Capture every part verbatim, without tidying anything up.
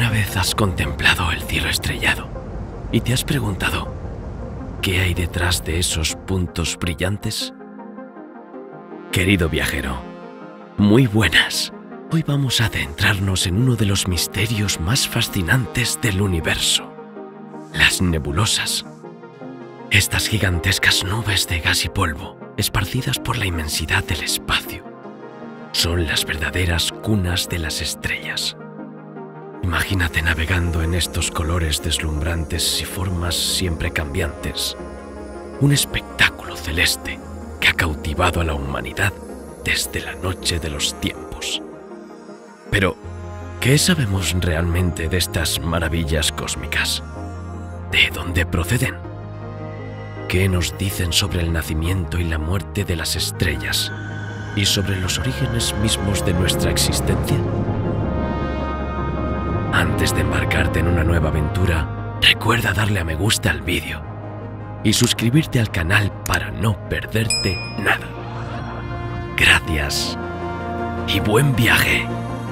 ¿Alguna vez has contemplado el cielo estrellado y te has preguntado qué hay detrás de esos puntos brillantes? Querido viajero, muy buenas. Hoy vamos a adentrarnos en uno de los misterios más fascinantes del universo: las nebulosas. Estas gigantescas nubes de gas y polvo, esparcidas por la inmensidad del espacio, son las verdaderas cunas de las estrellas. Imagínate navegando en estos colores deslumbrantes y formas siempre cambiantes. Un espectáculo celeste que ha cautivado a la humanidad desde la noche de los tiempos. Pero, ¿qué sabemos realmente de estas maravillas cósmicas? ¿De dónde proceden? ¿Qué nos dicen sobre el nacimiento y la muerte de las estrellas y sobre los orígenes mismos de nuestra existencia? Antes de embarcarte en una nueva aventura, recuerda darle a me gusta al vídeo y suscribirte al canal para no perderte nada. Gracias y buen viaje.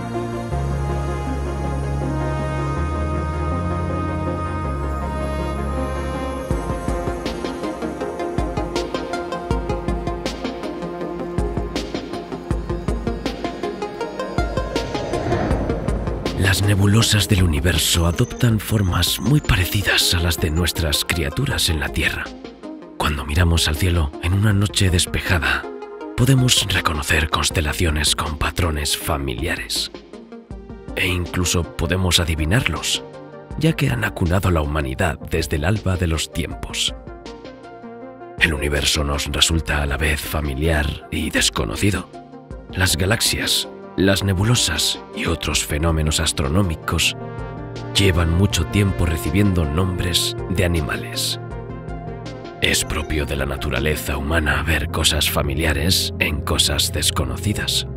Las nebulosas del universo adoptan formas muy parecidas a las de nuestras criaturas en la Tierra. Cuando miramos al cielo en una noche despejada, podemos reconocer constelaciones con patrones familiares. E incluso podemos adivinarlos, ya que han acunado a la humanidad desde el alba de los tiempos. El universo nos resulta a la vez familiar y desconocido. Las galaxias, las nebulosas y otros fenómenos astronómicos llevan mucho tiempo recibiendo nombres de animales. Es propio de la naturaleza humana ver cosas familiares en cosas desconocidas.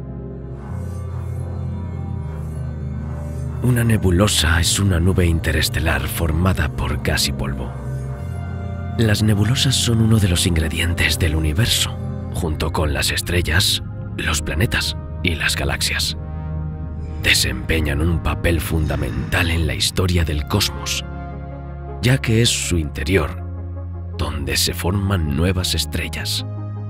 Una nebulosa es una nube interestelar formada por gas y polvo. Las nebulosas son uno de los ingredientes del universo, junto con las estrellas, los planetas y las galaxias. Desempeñan un papel fundamental en la historia del cosmos, ya que es su interior donde se forman nuevas estrellas.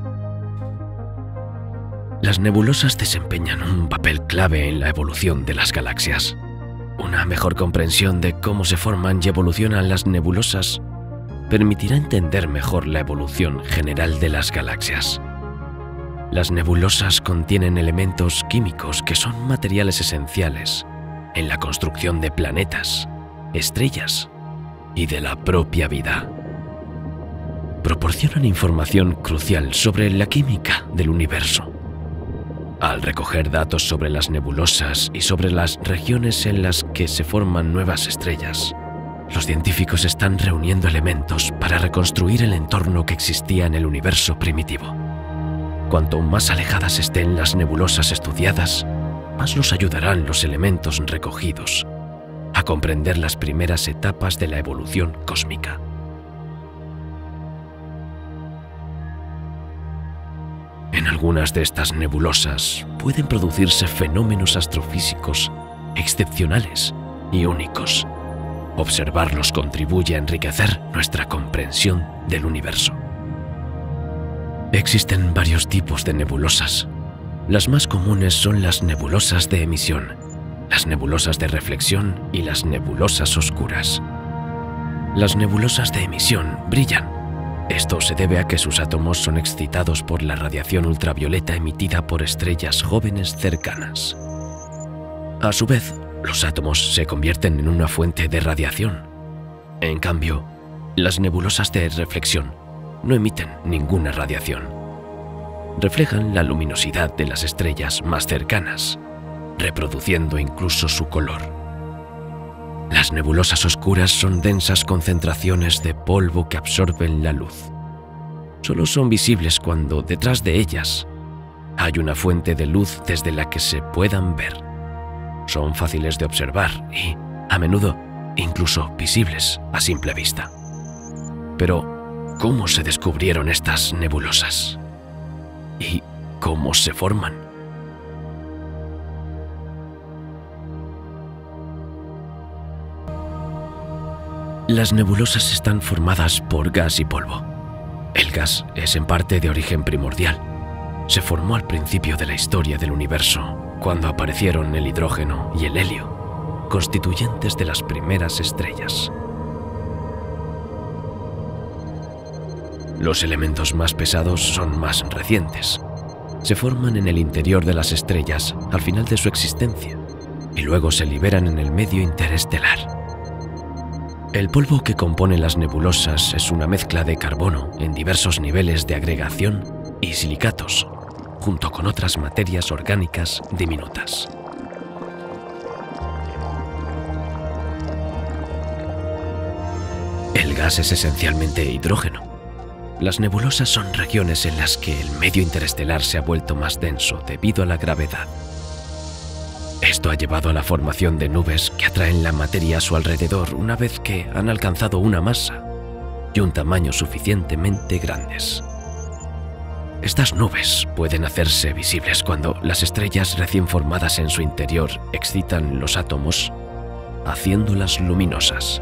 Las nebulosas desempeñan un papel clave en la evolución de las galaxias. Una mejor comprensión de cómo se forman y evolucionan las nebulosas permitirá entender mejor la evolución general de las galaxias. Las nebulosas contienen elementos químicos que son materiales esenciales en la construcción de planetas, estrellas y de la propia vida. Proporcionan información crucial sobre la química del universo. Al recoger datos sobre las nebulosas y sobre las regiones en las que se forman nuevas estrellas, los científicos están reuniendo elementos para reconstruir el entorno que existía en el universo primitivo. Cuanto más alejadas estén las nebulosas estudiadas, más nos ayudarán los elementos recogidos a comprender las primeras etapas de la evolución cósmica. En algunas de estas nebulosas pueden producirse fenómenos astrofísicos excepcionales y únicos. Observarlos contribuye a enriquecer nuestra comprensión del universo. Existen varios tipos de nebulosas. Las más comunes son las nebulosas de emisión, las nebulosas de reflexión y las nebulosas oscuras. Las nebulosas de emisión brillan. Esto se debe a que sus átomos son excitados por la radiación ultravioleta emitida por estrellas jóvenes cercanas. A su vez, los átomos se convierten en una fuente de radiación. En cambio, las nebulosas de reflexión no emiten ninguna radiación. Reflejan la luminosidad de las estrellas más cercanas, reproduciendo incluso su color. Las nebulosas oscuras son densas concentraciones de polvo que absorben la luz. Solo son visibles cuando detrás de ellas hay una fuente de luz desde la que se puedan ver. Son fáciles de observar y, a menudo, incluso visibles a simple vista. Pero, ¿cómo se descubrieron estas nebulosas? ¿Y cómo se forman? Las nebulosas están formadas por gas y polvo. El gas es en parte de origen primordial. Se formó al principio de la historia del universo, cuando aparecieron el hidrógeno y el helio, constituyentes de las primeras estrellas. Los elementos más pesados son más recientes. Se forman en el interior de las estrellas al final de su existencia y luego se liberan en el medio interestelar. El polvo que compone las nebulosas es una mezcla de carbono en diversos niveles de agregación y silicatos, junto con otras materias orgánicas diminutas. El gas es esencialmente hidrógeno. Las nebulosas son regiones en las que el medio interestelar se ha vuelto más denso debido a la gravedad. Esto ha llevado a la formación de nubes que atraen la materia a su alrededor una vez que han alcanzado una masa y un tamaño suficientemente grandes. Estas nubes pueden hacerse visibles cuando las estrellas recién formadas en su interior excitan los átomos, haciéndolas luminosas.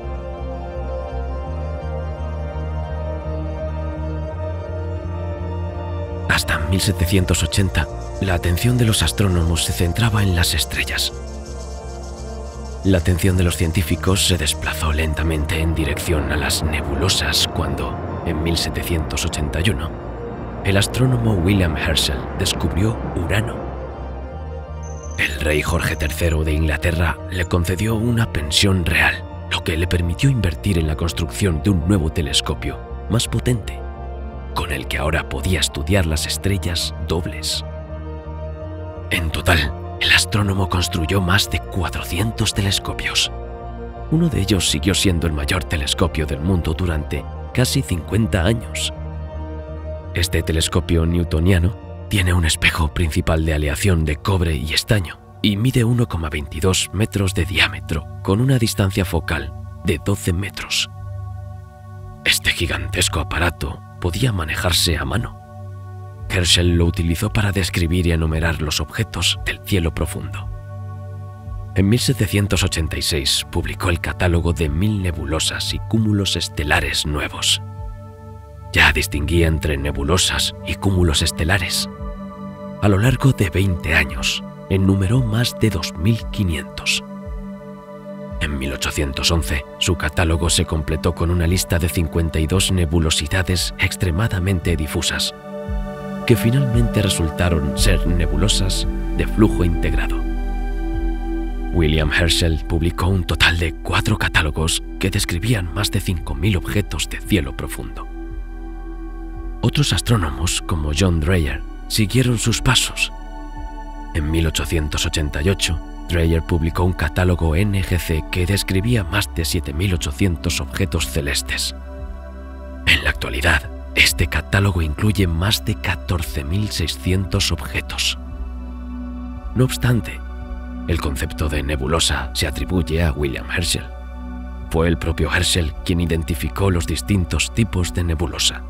Hasta mil setecientos ochenta, la atención de los astrónomos se centraba en las estrellas. La atención de los científicos se desplazó lentamente en dirección a las nebulosas cuando, en mil setecientos ochenta y uno, el astrónomo William Herschel descubrió Urano. El rey Jorge tercero de Inglaterra le concedió una pensión real, lo que le permitió invertir en la construcción de un nuevo telescopio más potente, con el que ahora podía estudiar las estrellas dobles. En total, el astrónomo construyó más de cuatrocientos telescopios. Uno de ellos siguió siendo el mayor telescopio del mundo durante casi cincuenta años. Este telescopio newtoniano tiene un espejo principal de aleación de cobre y estaño y mide uno coma veintidós metros de diámetro con una distancia focal de doce metros. Este gigantesco aparato podía manejarse a mano. Herschel lo utilizó para describir y enumerar los objetos del cielo profundo. En mil setecientos ochenta y seis publicó el catálogo de mil nebulosas y cúmulos estelares nuevos. Ya distinguía entre nebulosas y cúmulos estelares. A lo largo de veinte años, enumeró más de dos mil quinientos. En mil ochocientos once, su catálogo se completó con una lista de cincuenta y dos nebulosidades extremadamente difusas, que finalmente resultaron ser nebulosas de flujo integrado. William Herschel publicó un total de cuatro catálogos que describían más de cinco mil objetos de cielo profundo. Otros astrónomos, como John Dreyer, siguieron sus pasos. En mil ochocientos ochenta y ocho, Dreyer publicó un catálogo N G C que describía más de siete mil ochocientos objetos celestes. En la actualidad, este catálogo incluye más de catorce mil seiscientos objetos. No obstante, el concepto de nebulosa se atribuye a William Herschel. Fue el propio Herschel quien identificó los distintos tipos de nebulosa.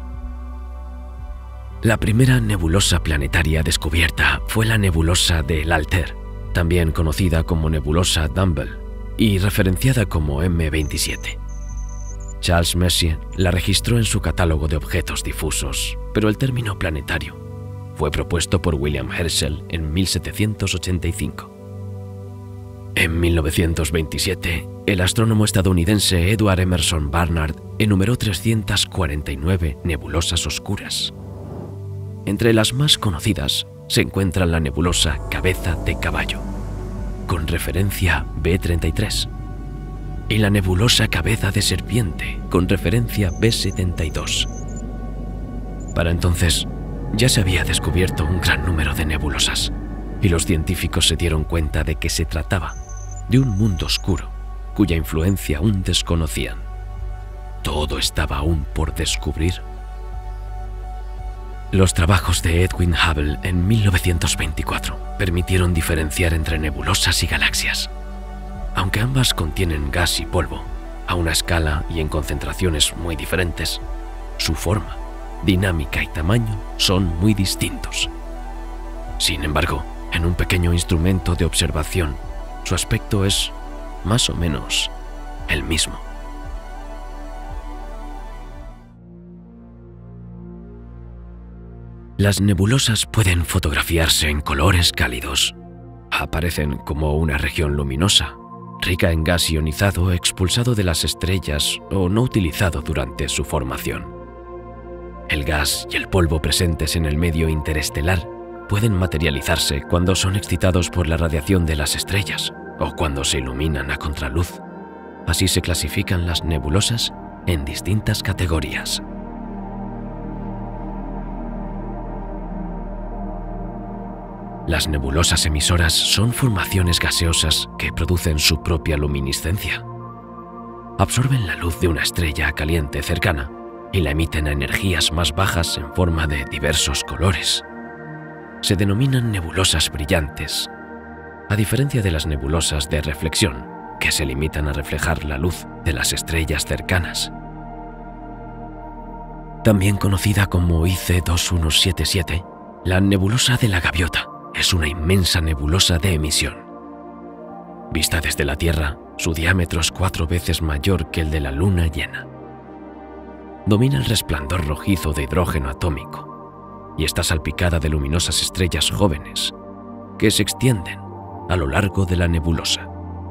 La primera nebulosa planetaria descubierta fue la nebulosa del Altair, también conocida como nebulosa Dumbbell y referenciada como M veintisiete. Charles Messier la registró en su catálogo de objetos difusos, pero el término planetario fue propuesto por William Herschel en mil setecientos ochenta y cinco. En mil novecientos veintisiete, el astrónomo estadounidense Edward Emerson Barnard enumeró trescientas cuarenta y nueve nebulosas oscuras. Entre las más conocidas se encuentra la nebulosa Cabeza de Caballo, con referencia B treinta y tres, y la nebulosa Cabeza de Serpiente, con referencia B setenta y dos. Para entonces, ya se había descubierto un gran número de nebulosas, y los científicos se dieron cuenta de que se trataba de un mundo oscuro, cuya influencia aún desconocían. Todo estaba aún por descubrir. Los trabajos de Edwin Hubble en mil novecientos veinticuatro permitieron diferenciar entre nebulosas y galaxias. Aunque ambas contienen gas y polvo, a una escala y en concentraciones muy diferentes, su forma, dinámica y tamaño son muy distintos. Sin embargo, en un pequeño instrumento de observación, su aspecto es, más o menos, el mismo. Las nebulosas pueden fotografiarse en colores cálidos. Aparecen como una región luminosa, rica en gas ionizado expulsado de las estrellas o no utilizado durante su formación. El gas y el polvo presentes en el medio interestelar pueden materializarse cuando son excitados por la radiación de las estrellas o cuando se iluminan a contraluz. Así se clasifican las nebulosas en distintas categorías. Las nebulosas emisoras son formaciones gaseosas que producen su propia luminiscencia. Absorben la luz de una estrella caliente cercana y la emiten a energías más bajas en forma de diversos colores. Se denominan nebulosas brillantes, a diferencia de las nebulosas de reflexión, que se limitan a reflejar la luz de las estrellas cercanas. También conocida como I C dos mil setenta y siete, la nebulosa de la Gaviota es una inmensa nebulosa de emisión. Vista desde la Tierra, su diámetro es cuatro veces mayor que el de la Luna llena. Domina el resplandor rojizo de hidrógeno atómico y está salpicada de luminosas estrellas jóvenes que se extienden a lo largo de la nebulosa.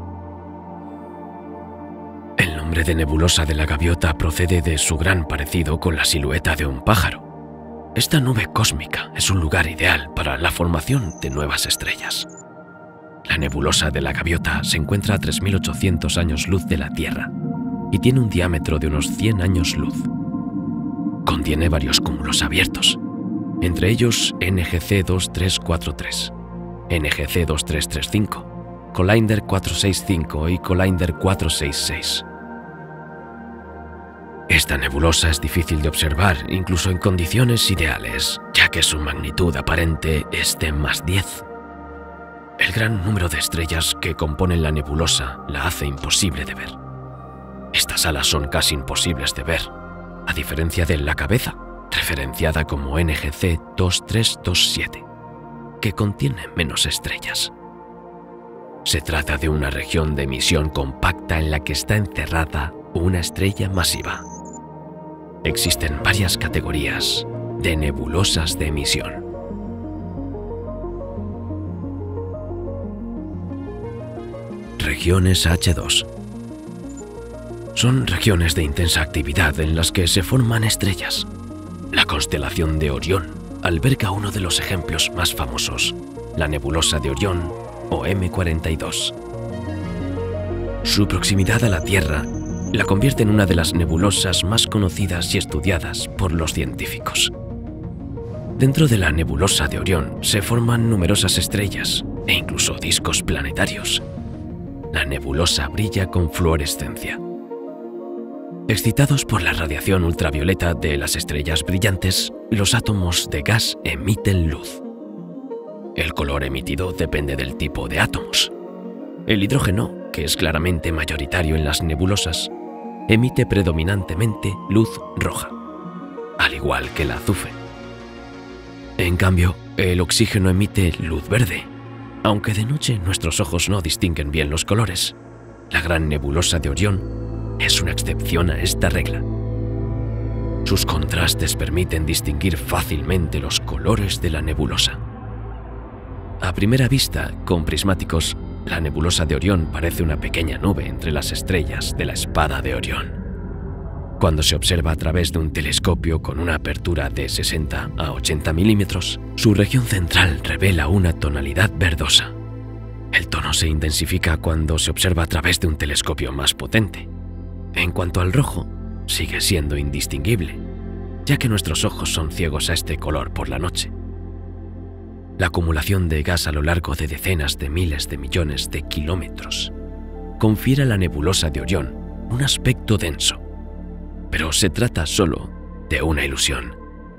El nombre de nebulosa de la Gaviota procede de su gran parecido con la silueta de un pájaro. Esta nube cósmica es un lugar ideal para la formación de nuevas estrellas. La nebulosa de la Gaviota se encuentra a tres mil ochocientos años luz de la Tierra y tiene un diámetro de unos cien años luz. Contiene varios cúmulos abiertos, entre ellos N G C dos tres cuatro tres, N G C dos tres tres cinco, Collinder cuatro seis cinco y Collinder cuatro seis seis. Esta nebulosa es difícil de observar incluso en condiciones ideales, ya que su magnitud aparente es de más diez. El gran número de estrellas que componen la nebulosa la hace imposible de ver. Estas alas son casi imposibles de ver, a diferencia de la cabeza, referenciada como N G C dos tres dos siete, que contiene menos estrellas. Se trata de una región de emisión compacta en la que está encerrada una estrella masiva. Existen varias categorías de nebulosas de emisión. Regiones H dos. Son regiones de intensa actividad en las que se forman estrellas. La constelación de Orión alberga uno de los ejemplos más famosos, la nebulosa de Orión o M cuarenta y dos. Su proximidad a la Tierra la convierte en una de las nebulosas más conocidas y estudiadas por los científicos. Dentro de la nebulosa de Orión se forman numerosas estrellas e incluso discos planetarios. La nebulosa brilla con fluorescencia. Excitados por la radiación ultravioleta de las estrellas brillantes, los átomos de gas emiten luz. El color emitido depende del tipo de átomos. El hidrógeno, que es claramente mayoritario en las nebulosas, emite predominantemente luz roja, al igual que el azufre. En cambio, el oxígeno emite luz verde, aunque de noche nuestros ojos no distinguen bien los colores. La gran nebulosa de Orión es una excepción a esta regla. Sus contrastes permiten distinguir fácilmente los colores de la nebulosa. A primera vista, con prismáticos, la nebulosa de Orión parece una pequeña nube entre las estrellas de la espada de Orión. Cuando se observa a través de un telescopio con una apertura de sesenta a ochenta milímetros, su región central revela una tonalidad verdosa. El tono se intensifica cuando se observa a través de un telescopio más potente. En cuanto al rojo, sigue siendo indistinguible, ya que nuestros ojos son ciegos a este color por la noche. La acumulación de gas a lo largo de decenas de miles de millones de kilómetros confiere a la nebulosa de Orión un aspecto denso, pero se trata solo de una ilusión.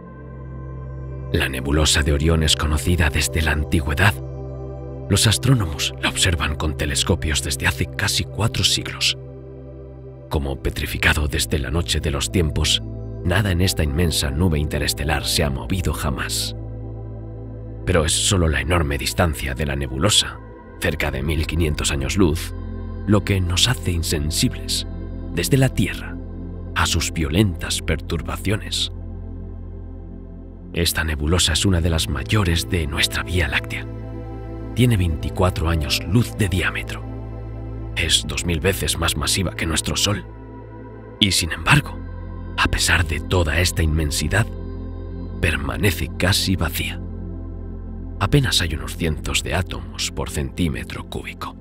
La nebulosa de Orión es conocida desde la antigüedad. Los astrónomos la observan con telescopios desde hace casi cuatro siglos. Como petrificado desde la noche de los tiempos, nada en esta inmensa nube interestelar se ha movido jamás. Pero es solo la enorme distancia de la nebulosa, cerca de mil quinientos años luz, lo que nos hace insensibles desde la Tierra a sus violentas perturbaciones. Esta nebulosa es una de las mayores de nuestra Vía Láctea. Tiene veinticuatro años luz de diámetro. Es dos mil veces más masiva que nuestro Sol. Y sin embargo, a pesar de toda esta inmensidad, permanece casi vacía. Apenas hay unos cientos de átomos por centímetro cúbico.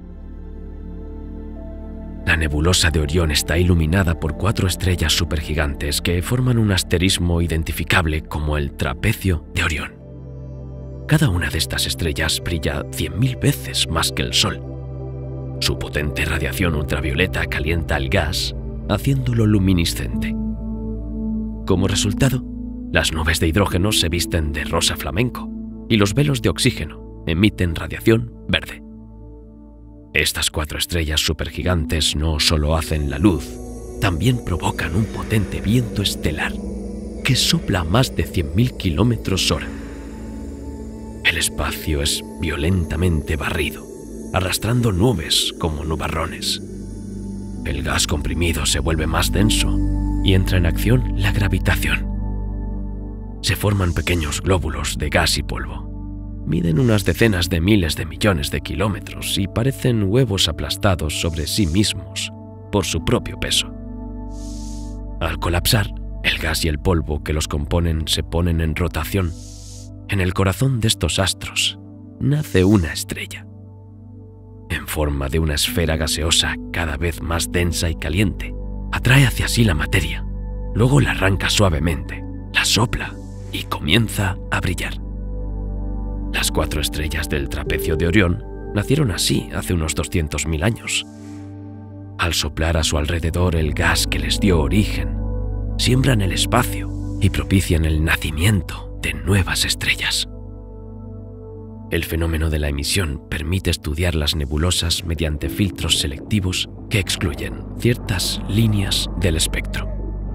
La nebulosa de Orión está iluminada por cuatro estrellas supergigantes que forman un asterismo identificable como el Trapecio de Orión. Cada una de estas estrellas brilla cien mil veces más que el Sol. Su potente radiación ultravioleta calienta el gas, haciéndolo luminiscente. Como resultado, las nubes de hidrógeno se visten de rosa flamenco y los velos de oxígeno emiten radiación verde. Estas cuatro estrellas supergigantes no solo hacen la luz, también provocan un potente viento estelar que sopla a más de cien mil kilómetros hora. El espacio es violentamente barrido, arrastrando nubes como nubarrones. El gas comprimido se vuelve más denso y entra en acción la gravitación. Se forman pequeños glóbulos de gas y polvo. Miden unas decenas de miles de millones de kilómetros y parecen huevos aplastados sobre sí mismos por su propio peso. Al colapsar, el gas y el polvo que los componen se ponen en rotación. En el corazón de estos astros nace una estrella. En forma de una esfera gaseosa cada vez más densa y caliente, atrae hacia sí la materia, luego la arranca suavemente, la sopla y comienza a brillar. Las cuatro estrellas del Trapecio de Orión nacieron así hace unos doscientos mil años. Al soplar a su alrededor el gas que les dio origen, siembran el espacio y propician el nacimiento de nuevas estrellas. El fenómeno de la emisión permite estudiar las nebulosas mediante filtros selectivos que excluyen ciertas líneas del espectro.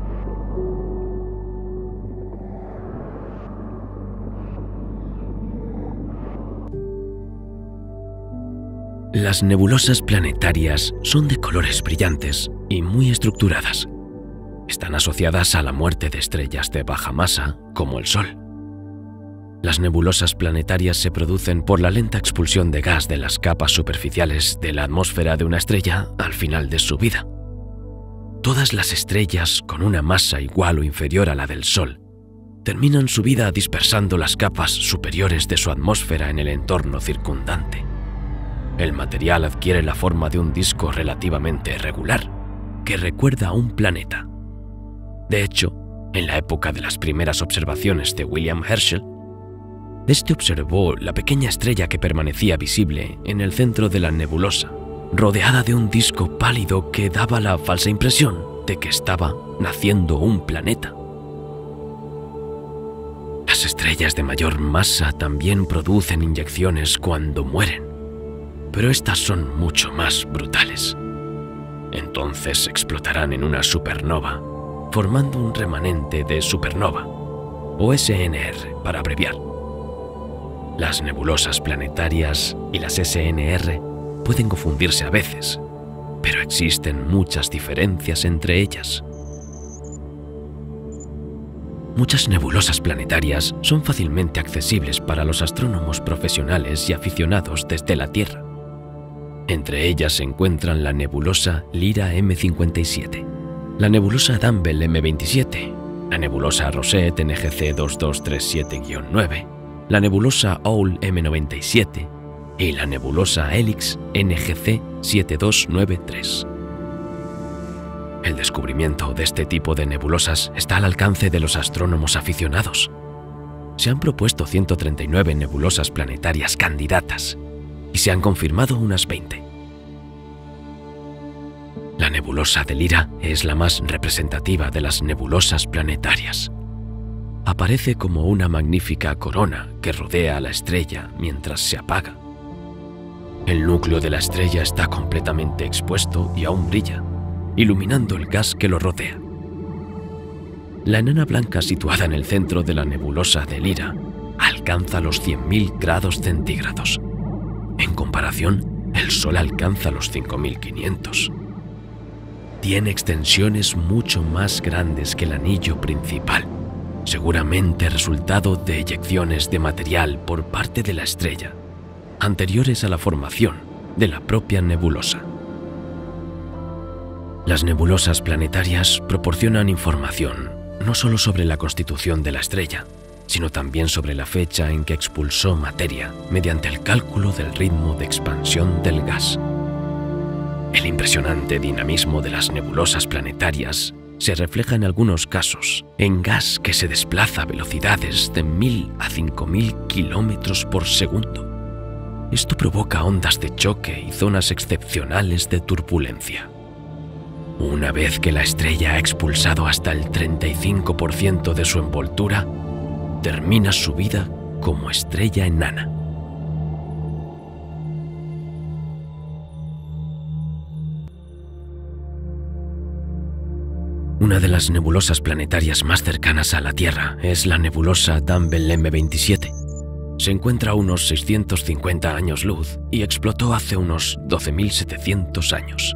Las nebulosas planetarias son de colores brillantes y muy estructuradas. Están asociadas a la muerte de estrellas de baja masa, como el Sol. Las nebulosas planetarias se producen por la lenta expulsión de gas de las capas superficiales de la atmósfera de una estrella al final de su vida. Todas las estrellas con una masa igual o inferior a la del Sol terminan su vida dispersando las capas superiores de su atmósfera en el entorno circundante. El material adquiere la forma de un disco relativamente regular, que recuerda a un planeta. De hecho, en la época de las primeras observaciones de William Herschel, este observó la pequeña estrella que permanecía visible en el centro de la nebulosa, rodeada de un disco pálido que daba la falsa impresión de que estaba naciendo un planeta. Las estrellas de mayor masa también producen inyecciones cuando mueren, pero estas son mucho más brutales. Entonces explotarán en una supernova, formando un remanente de supernova, o S N R para abreviar. Las nebulosas planetarias y las S N R pueden confundirse a veces, pero existen muchas diferencias entre ellas. Muchas nebulosas planetarias son fácilmente accesibles para los astrónomos profesionales y aficionados desde la Tierra. Entre ellas se encuentran la nebulosa Lyra M cincuenta y siete, la nebulosa Dumbbell M veintisiete, la nebulosa Rosette N G C dos dos tres siete guion nueve, la nebulosa Owl M noventa y siete y la nebulosa Helix N G C siete dos nueve tres. El descubrimiento de este tipo de nebulosas está al alcance de los astrónomos aficionados. Se han propuesto ciento treinta y nueve nebulosas planetarias candidatas y se han confirmado unas veinte. La nebulosa de Lyra es la más representativa de las nebulosas planetarias. Aparece como una magnífica corona que rodea a la estrella mientras se apaga. El núcleo de la estrella está completamente expuesto y aún brilla, iluminando el gas que lo rodea. La enana blanca situada en el centro de la nebulosa de Lyra alcanza los cien mil grados centígrados. En comparación, el Sol alcanza los cinco mil quinientos. Tiene extensiones mucho más grandes que el anillo principal seguramente resultado de eyecciones de material por parte de la estrella, anteriores a la formación de la propia nebulosa. Las nebulosas planetarias proporcionan información no solo sobre la constitución de la estrella, sino también sobre la fecha en que expulsó materia mediante el cálculo del ritmo de expansión del gas. El impresionante dinamismo de las nebulosas planetarias se refleja en algunos casos en gas que se desplaza a velocidades de mil a cinco mil kilómetros por segundo. Esto provoca ondas de choque y zonas excepcionales de turbulencia. Una vez que la estrella ha expulsado hasta el treinta y cinco por ciento de su envoltura, termina su vida como estrella enana. Una de las nebulosas planetarias más cercanas a la Tierra es la nebulosa Dumbbell M veintisiete. Se encuentra a unos seiscientos cincuenta años luz y explotó hace unos doce mil setecientos años.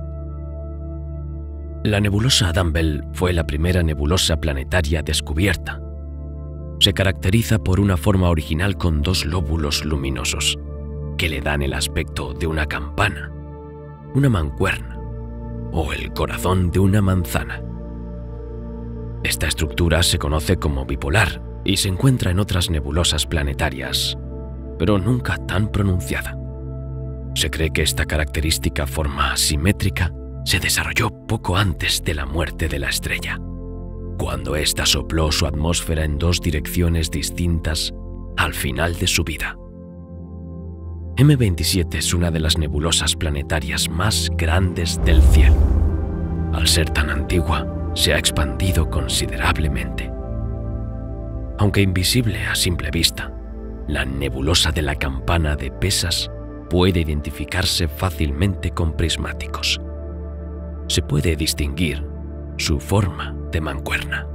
La nebulosa Dumbbell fue la primera nebulosa planetaria descubierta. Se caracteriza por una forma original con dos lóbulos luminosos, que le dan el aspecto de una campana, una mancuerna o el corazón de una manzana. Esta estructura se conoce como bipolar y se encuentra en otras nebulosas planetarias, pero nunca tan pronunciada. Se cree que esta característica forma asimétrica se desarrolló poco antes de la muerte de la estrella, cuando ésta sopló su atmósfera en dos direcciones distintas al final de su vida. M veintisiete es una de las nebulosas planetarias más grandes del cielo. Al ser tan antigua, se ha expandido considerablemente. Aunque invisible a simple vista, la nebulosa de la campana de Pesas puede identificarse fácilmente con prismáticos. Se puede distinguir su forma de mancuerna.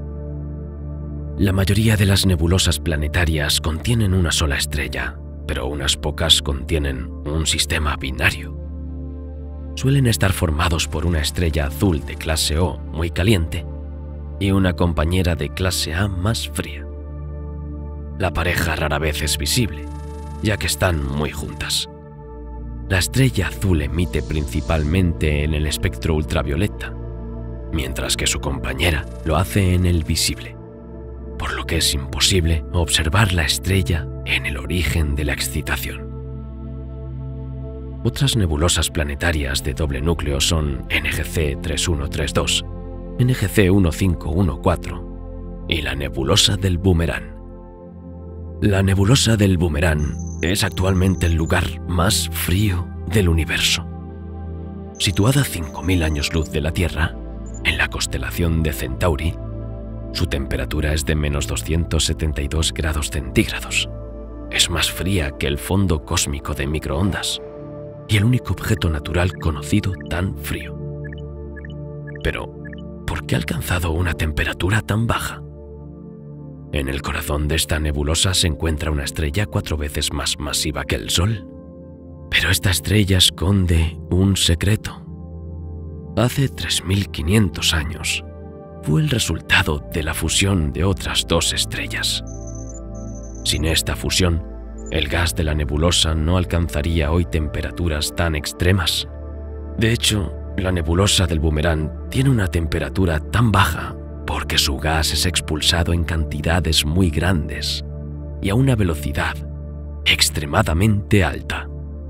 La mayoría de las nebulosas planetarias contienen una sola estrella, pero unas pocas contienen un sistema binario. Suelen estar formados por una estrella azul de clase O muy caliente y una compañera de clase A más fría. La pareja rara vez es visible, ya que están muy juntas. La estrella azul emite principalmente en el espectro ultravioleta, mientras que su compañera lo hace en el visible, por lo que es imposible observar la estrella en el origen de la excitación. Otras nebulosas planetarias de doble núcleo son N G C tres uno tres dos, N G C uno cinco uno cuatro y la nebulosa del Boomerang. La nebulosa del Boomerang es actualmente el lugar más frío del universo. Situada a cinco mil años luz de la Tierra, en la constelación de Centauri, su temperatura es de menos doscientos setenta y dos grados centígrados. Es más fría que el fondo cósmico de microondas y el único objeto natural conocido tan frío. Pero, ¿por qué ha alcanzado una temperatura tan baja? En el corazón de esta nebulosa se encuentra una estrella cuatro veces más masiva que el Sol. Pero esta estrella esconde un secreto. Hace tres mil quinientos años, fue el resultado de la fusión de otras dos estrellas. Sin esta fusión, el gas de la nebulosa no alcanzaría hoy temperaturas tan extremas. De hecho, la nebulosa del Boomerang tiene una temperatura tan baja porque su gas es expulsado en cantidades muy grandes y a una velocidad extremadamente alta.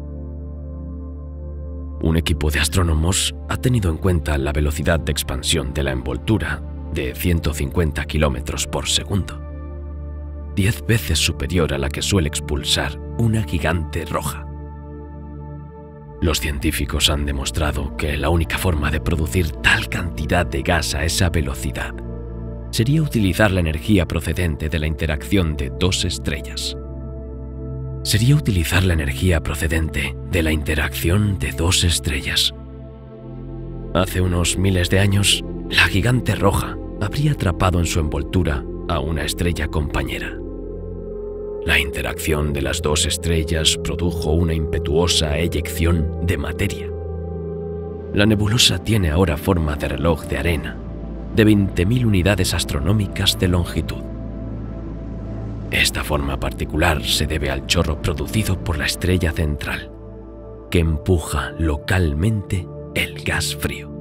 Un equipo de astrónomos ha tenido en cuenta la velocidad de expansión de la envoltura de ciento cincuenta kilómetros por segundo, diez veces superior a la que suele expulsar una gigante roja. Los científicos han demostrado que la única forma de producir tal cantidad de gas a esa velocidad sería utilizar la energía procedente de la interacción de dos estrellas. Sería utilizar la energía procedente de la interacción de dos estrellas. Hace unos miles de años, la gigante roja habría atrapado en su envoltura a una estrella compañera. La interacción de las dos estrellas produjo una impetuosa eyección de materia. La nebulosa tiene ahora forma de reloj de arena, de veinte mil unidades astronómicas de longitud. Esta forma particular se debe al chorro producido por la estrella central, que empuja localmente el gas frío.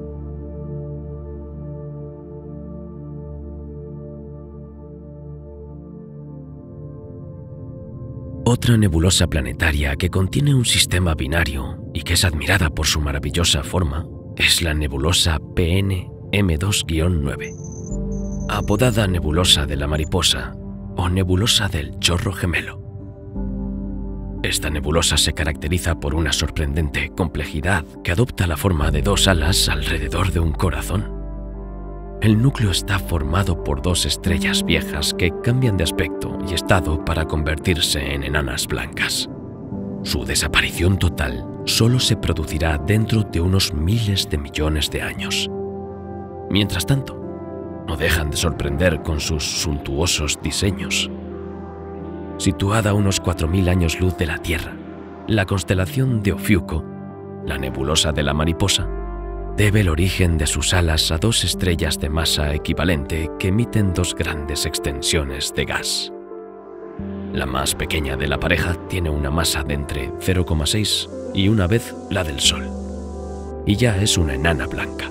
Otra nebulosa planetaria que contiene un sistema binario y que es admirada por su maravillosa forma es la nebulosa P N M dos guion nueve, apodada nebulosa de la mariposa o nebulosa del chorro gemelo. Esta nebulosa se caracteriza por una sorprendente complejidad que adopta la forma de dos alas alrededor de un corazón. El núcleo está formado por dos estrellas viejas que cambian de aspecto y estado para convertirse en enanas blancas. Su desaparición total solo se producirá dentro de unos miles de millones de años. Mientras tanto, no dejan de sorprender con sus suntuosos diseños. Situada a unos cuatro mil años luz de la Tierra, la constelación de Ofiuco, la nebulosa de la mariposa, debe el origen de sus alas a dos estrellas de masa equivalente que emiten dos grandes extensiones de gas. La más pequeña de la pareja tiene una masa de entre cero coma seis y una vez la del Sol, y ya es una enana blanca.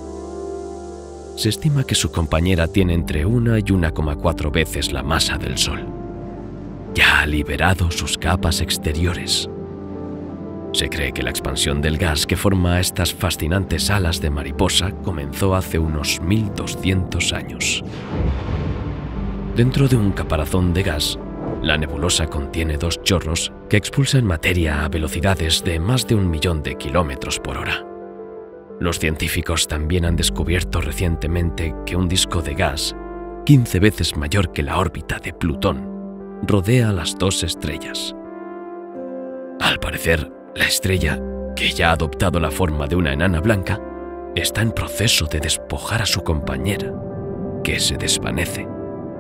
Se estima que su compañera tiene entre una y una coma cuatro veces la masa del Sol. Ya ha liberado sus capas exteriores. Se cree que la expansión del gas que forma estas fascinantes alas de mariposa comenzó hace unos mil doscientos años. Dentro de un caparazón de gas, la nebulosa contiene dos chorros que expulsan materia a velocidades de más de un millón de kilómetros por hora. Los científicos también han descubierto recientemente que un disco de gas, quince veces mayor que la órbita de Plutón, rodea a las dos estrellas. Al parecer, la estrella, que ya ha adoptado la forma de una enana blanca, está en proceso de despojar a su compañera, que se desvanece.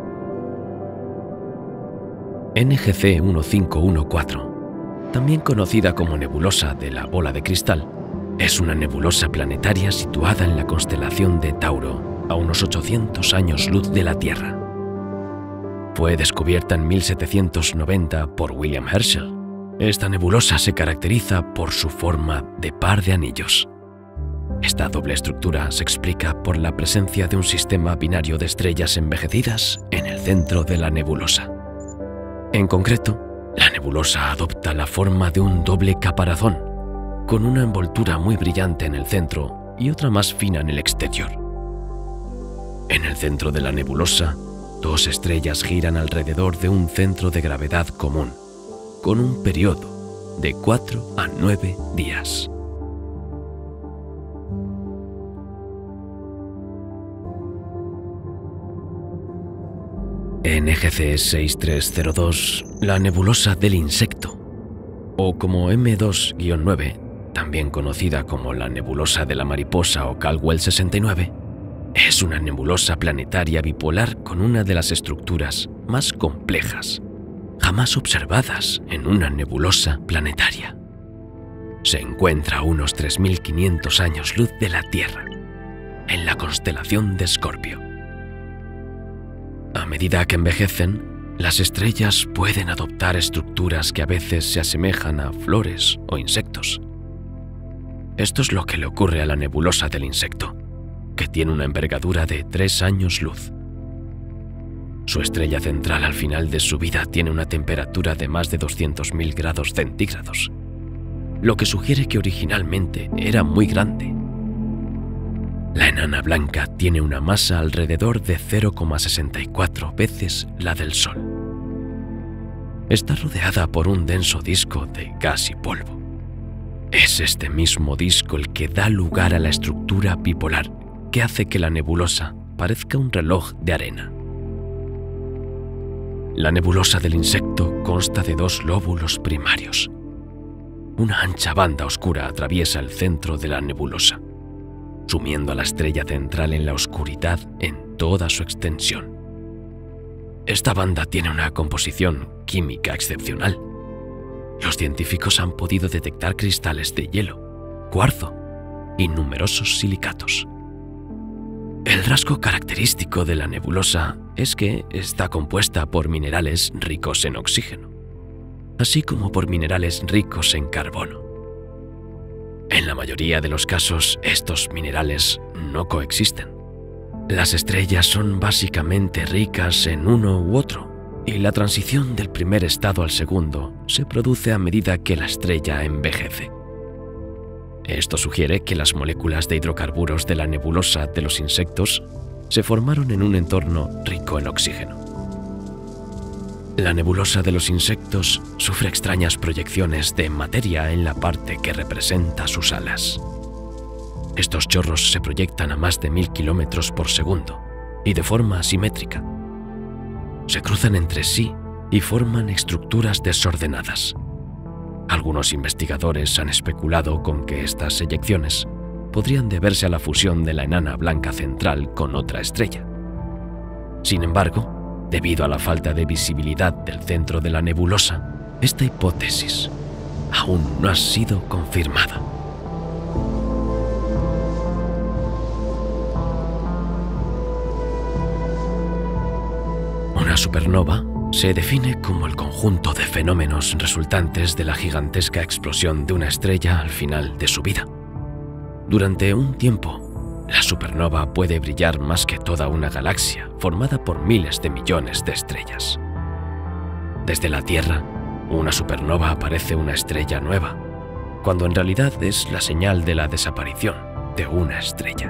N G C quince catorce, también conocida como nebulosa de la bola de cristal, es una nebulosa planetaria situada en la constelación de Tauro, a unos ochocientos años luz de la Tierra. Fue descubierta en mil setecientos noventa por William Herschel. Esta nebulosa se caracteriza por su forma de par de anillos. Esta doble estructura se explica por la presencia de un sistema binario de estrellas envejecidas en el centro de la nebulosa. En concreto, la nebulosa adopta la forma de un doble caparazón, con una envoltura muy brillante en el centro y otra más fina en el exterior. En el centro de la nebulosa, dos estrellas giran alrededor de un centro de gravedad común, con un periodo de cuatro a nueve días. En N G C seis tres cero dos, la nebulosa del insecto, o como M dos guion nueve, también conocida como la nebulosa de la mariposa o Caldwell sesenta y nueve, es una nebulosa planetaria bipolar con una de las estructuras más complejas jamás observadas en una nebulosa planetaria. Se encuentra a unos tres mil quinientos años luz de la Tierra, en la constelación de Escorpio. A medida que envejecen, las estrellas pueden adoptar estructuras que a veces se asemejan a flores o insectos. Esto es lo que le ocurre a la nebulosa del insecto, que tiene una envergadura de tres años luz. Su estrella central al final de su vida tiene una temperatura de más de doscientos mil grados centígrados, lo que sugiere que originalmente era muy grande. La enana blanca tiene una masa alrededor de cero coma sesenta y cuatro veces la del Sol. Está rodeada por un denso disco de gas y polvo. Es este mismo disco el que da lugar a la estructura bipolar que hace que la nebulosa parezca un reloj de arena. La nebulosa del insecto consta de dos lóbulos primarios. Una ancha banda oscura atraviesa el centro de la nebulosa, sumiendo a la estrella central en la oscuridad en toda su extensión. Esta banda tiene una composición química excepcional. Los científicos han podido detectar cristales de hielo, cuarzo y numerosos silicatos. El rasgo característico de la nebulosa es que está compuesta por minerales ricos en oxígeno, así como por minerales ricos en carbono. En la mayoría de los casos, estos minerales no coexisten. Las estrellas son básicamente ricas en uno u otro, y la transición del primer estado al segundo se produce a medida que la estrella envejece. Esto sugiere que las moléculas de hidrocarburos de la nebulosa de los insectos se formaron en un entorno rico en oxígeno. La nebulosa de los insectos sufre extrañas proyecciones de materia en la parte que representa sus alas. Estos chorros se proyectan a más de mil kilómetros por segundo y de forma asimétrica. Se cruzan entre sí y forman estructuras desordenadas. Algunos investigadores han especulado con que estas eyecciones podrían deberse a la fusión de la enana blanca central con otra estrella. Sin embargo, debido a la falta de visibilidad del centro de la nebulosa, esta hipótesis aún no ha sido confirmada. Una supernova se define como el conjunto de fenómenos resultantes de la gigantesca explosión de una estrella al final de su vida. Durante un tiempo, la supernova puede brillar más que toda una galaxia formada por miles de millones de estrellas. Desde la Tierra, una supernova parece una estrella nueva, cuando en realidad es la señal de la desaparición de una estrella.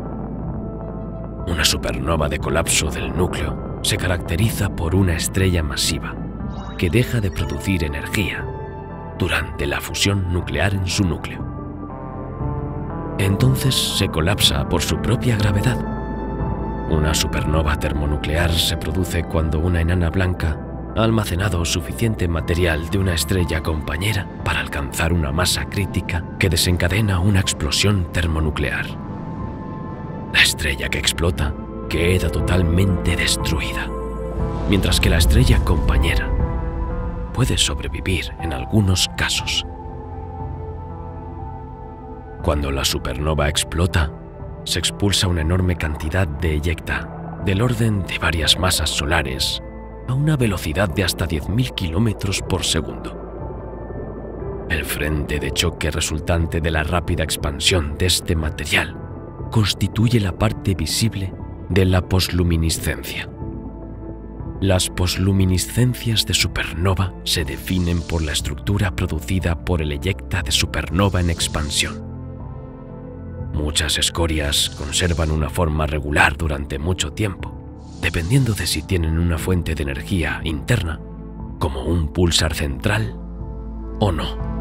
Una supernova de colapso del núcleo se caracteriza por una estrella masiva que deja de producir energía durante la fusión nuclear en su núcleo. Entonces se colapsa por su propia gravedad. Una supernova termonuclear se produce cuando una enana blanca ha almacenado suficiente material de una estrella compañera para alcanzar una masa crítica que desencadena una explosión termonuclear. La estrella que explota queda totalmente destruida, mientras que la estrella compañera puede sobrevivir en algunos casos. Cuando la supernova explota, se expulsa una enorme cantidad de eyecta, del orden de varias masas solares, a una velocidad de hasta diez mil kilómetros por segundo. El frente de choque resultante de la rápida expansión de este material constituye la parte visible de la posluminiscencia. Las posluminiscencias de supernova se definen por la estructura producida por el eyecta de supernova en expansión. Muchas escorias conservan una forma regular durante mucho tiempo, dependiendo de si tienen una fuente de energía interna, como un púlsar central, o no.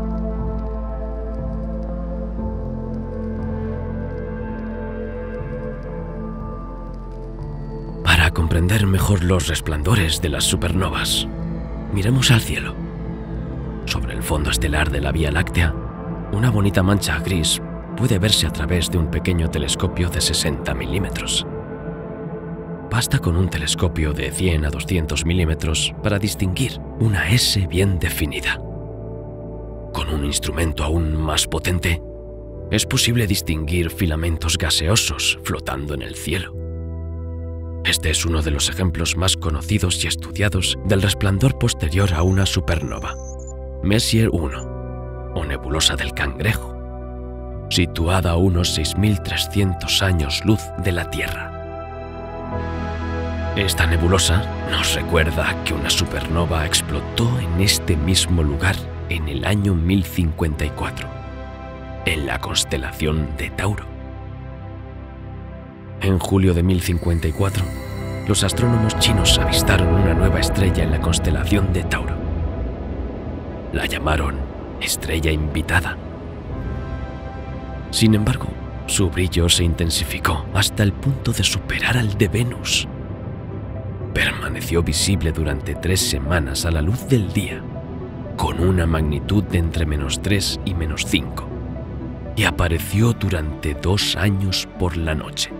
Para comprender mejor los resplandores de las supernovas, miremos al cielo. Sobre el fondo estelar de la Vía Láctea, una bonita mancha gris puede verse a través de un pequeño telescopio de sesenta milímetros. Basta con un telescopio de cien a doscientos milímetros para distinguir una S bien definida. Con un instrumento aún más potente, es posible distinguir filamentos gaseosos flotando en el cielo. Este es uno de los ejemplos más conocidos y estudiados del resplandor posterior a una supernova, Messier uno, o nebulosa del Cangrejo, situada a unos seis mil trescientos años luz de la Tierra. Esta nebulosa nos recuerda que una supernova explotó en este mismo lugar en el año mil cincuenta y cuatro, en la constelación de Tauro. En julio de mil cincuenta y cuatro, los astrónomos chinos avistaron una nueva estrella en la constelación de Tauro. La llamaron Estrella Invitada. Sin embargo, su brillo se intensificó hasta el punto de superar al de Venus. Permaneció visible durante tres semanas a la luz del día, con una magnitud de entre menos tres y menos cinco, y apareció durante dos años por la noche.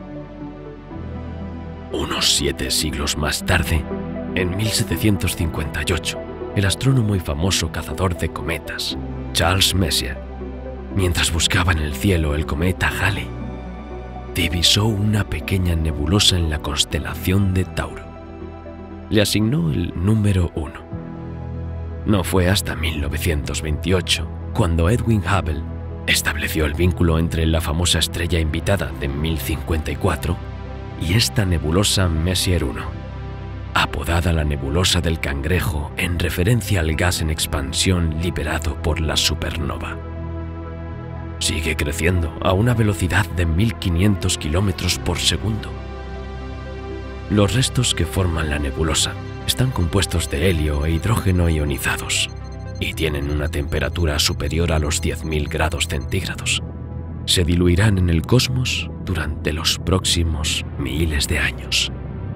Unos siete siglos más tarde, en mil setecientos cincuenta y ocho, el astrónomo y famoso cazador de cometas, Charles Messier, mientras buscaba en el cielo el cometa Halley, divisó una pequeña nebulosa en la constelación de Tauro. Le asignó el número uno. No fue hasta mil novecientos veintiocho cuando Edwin Hubble estableció el vínculo entre la famosa estrella invitada de mil cincuenta y cuatro y esta nebulosa Messier uno, apodada la nebulosa del Cangrejo en referencia al gas en expansión liberado por la supernova. Sigue creciendo a una velocidad de mil quinientos kilómetros por segundo. Los restos que forman la nebulosa están compuestos de helio e hidrógeno ionizados y tienen una temperatura superior a los diez mil grados centígrados. Se diluirán en el cosmos durante los próximos miles de años.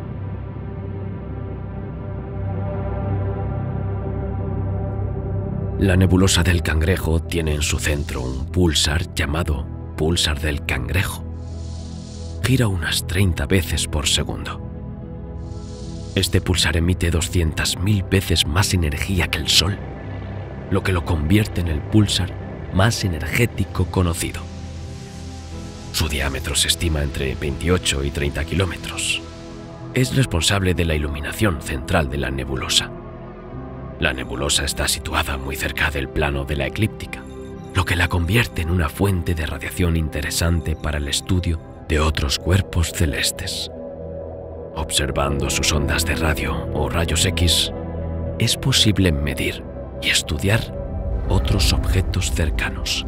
La nebulosa del Cangrejo tiene en su centro un púlsar llamado púlsar del Cangrejo. Gira unas treinta veces por segundo. Este púlsar emite doscientas mil veces más energía que el Sol, lo que lo convierte en el púlsar más energético conocido. Su diámetro se estima entre veintiocho y treinta kilómetros. Es responsable de la iluminación central de la nebulosa. La nebulosa está situada muy cerca del plano de la eclíptica, lo que la convierte en una fuente de radiación interesante para el estudio de otros cuerpos celestes. Observando sus ondas de radio o rayos X, es posible medir y estudiar otros objetos cercanos.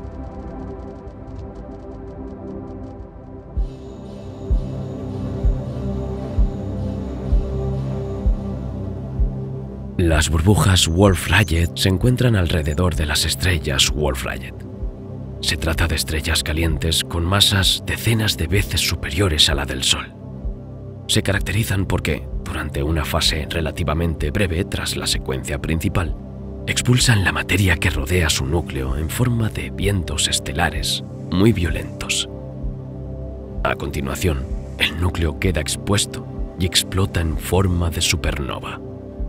Las burbujas Wolf-Rayet se encuentran alrededor de las estrellas Wolf-Rayet. Se trata de estrellas calientes con masas decenas de veces superiores a la del Sol. Se caracterizan porque, durante una fase relativamente breve tras la secuencia principal, expulsan la materia que rodea su núcleo en forma de vientos estelares muy violentos. A continuación, el núcleo queda expuesto y explota en forma de supernova.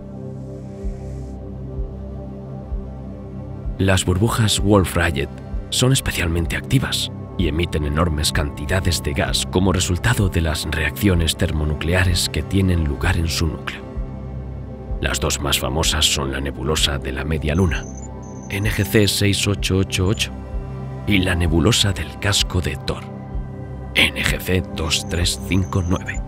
Las burbujas Wolf-Rayet son especialmente activas y emiten enormes cantidades de gas como resultado de las reacciones termonucleares que tienen lugar en su núcleo. Las dos más famosas son la nebulosa de la Media Luna, N G C seis ocho ocho ocho, y la nebulosa del casco de Thor, N G C dos tres cinco nueve.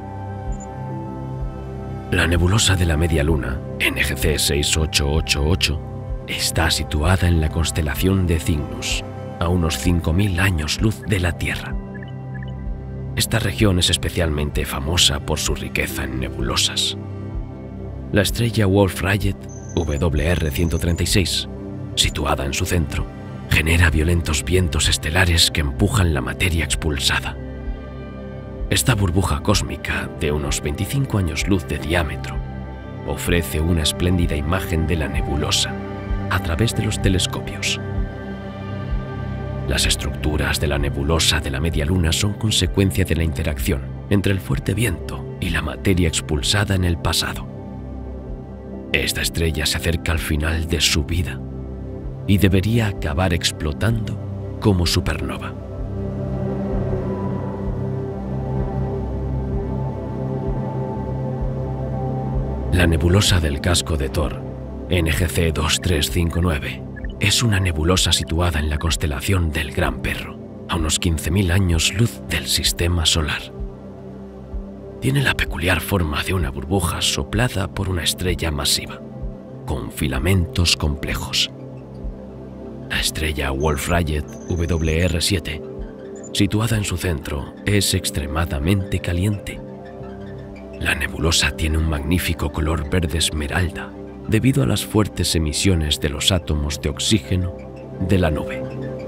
La nebulosa de la Media Luna, N G C seis ocho ocho ocho, está situada en la constelación de Cygnus, a unos cinco mil años luz de la Tierra. Esta región es especialmente famosa por su riqueza en nebulosas. La estrella Wolf-Rayet W R ciento treinta y seis, situada en su centro, genera violentos vientos estelares que empujan la materia expulsada. Esta burbuja cósmica, de unos veinticinco años luz de diámetro, ofrece una espléndida imagen de la nebulosa a través de los telescopios. Las estructuras de la nebulosa de la Media Luna son consecuencia de la interacción entre el fuerte viento y la materia expulsada en el pasado. Esta estrella se acerca al final de su vida y debería acabar explotando como supernova. La nebulosa del casco de Thor, N G C dos tres cinco nueve, es una nebulosa situada en la constelación del Gran Perro, a unos quince mil años luz del Sistema Solar. Tiene la peculiar forma de una burbuja soplada por una estrella masiva, con filamentos complejos. La estrella Wolf-Rayet W R siete, situada en su centro, es extremadamente caliente. La nebulosa tiene un magnífico color verde esmeralda debido a las fuertes emisiones de los átomos de oxígeno de la nube.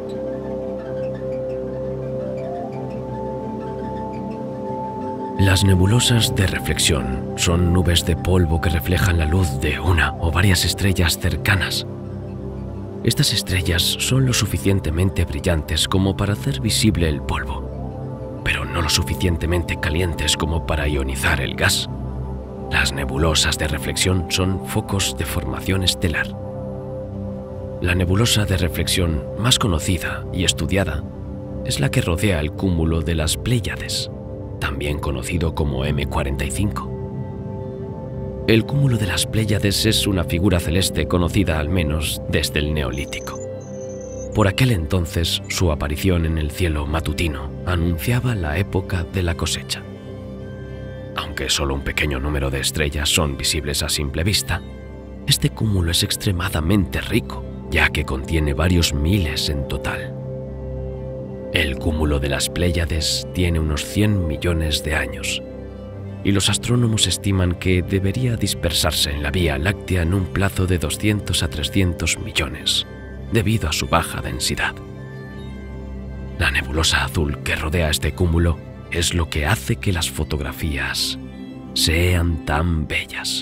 Las nebulosas de reflexión son nubes de polvo que reflejan la luz de una o varias estrellas cercanas. Estas estrellas son lo suficientemente brillantes como para hacer visible el polvo, pero no lo suficientemente calientes como para ionizar el gas. Las nebulosas de reflexión son focos de formación estelar. La nebulosa de reflexión más conocida y estudiada es la que rodea el cúmulo de las Pléyades, también conocido como eme cuarenta y cinco. El cúmulo de las Pléyades es una figura celeste conocida al menos desde el Neolítico. Por aquel entonces, su aparición en el cielo matutino anunciaba la época de la cosecha. Aunque solo un pequeño número de estrellas son visibles a simple vista, este cúmulo es extremadamente rico, ya que contiene varios miles en total. El cúmulo de las Pléyades tiene unos cien millones de años, y los astrónomos estiman que debería dispersarse en la Vía Láctea en un plazo de doscientos a trescientos millones, debido a su baja densidad. La nebulosa azul que rodea este cúmulo es lo que hace que las fotografías sean tan bellas.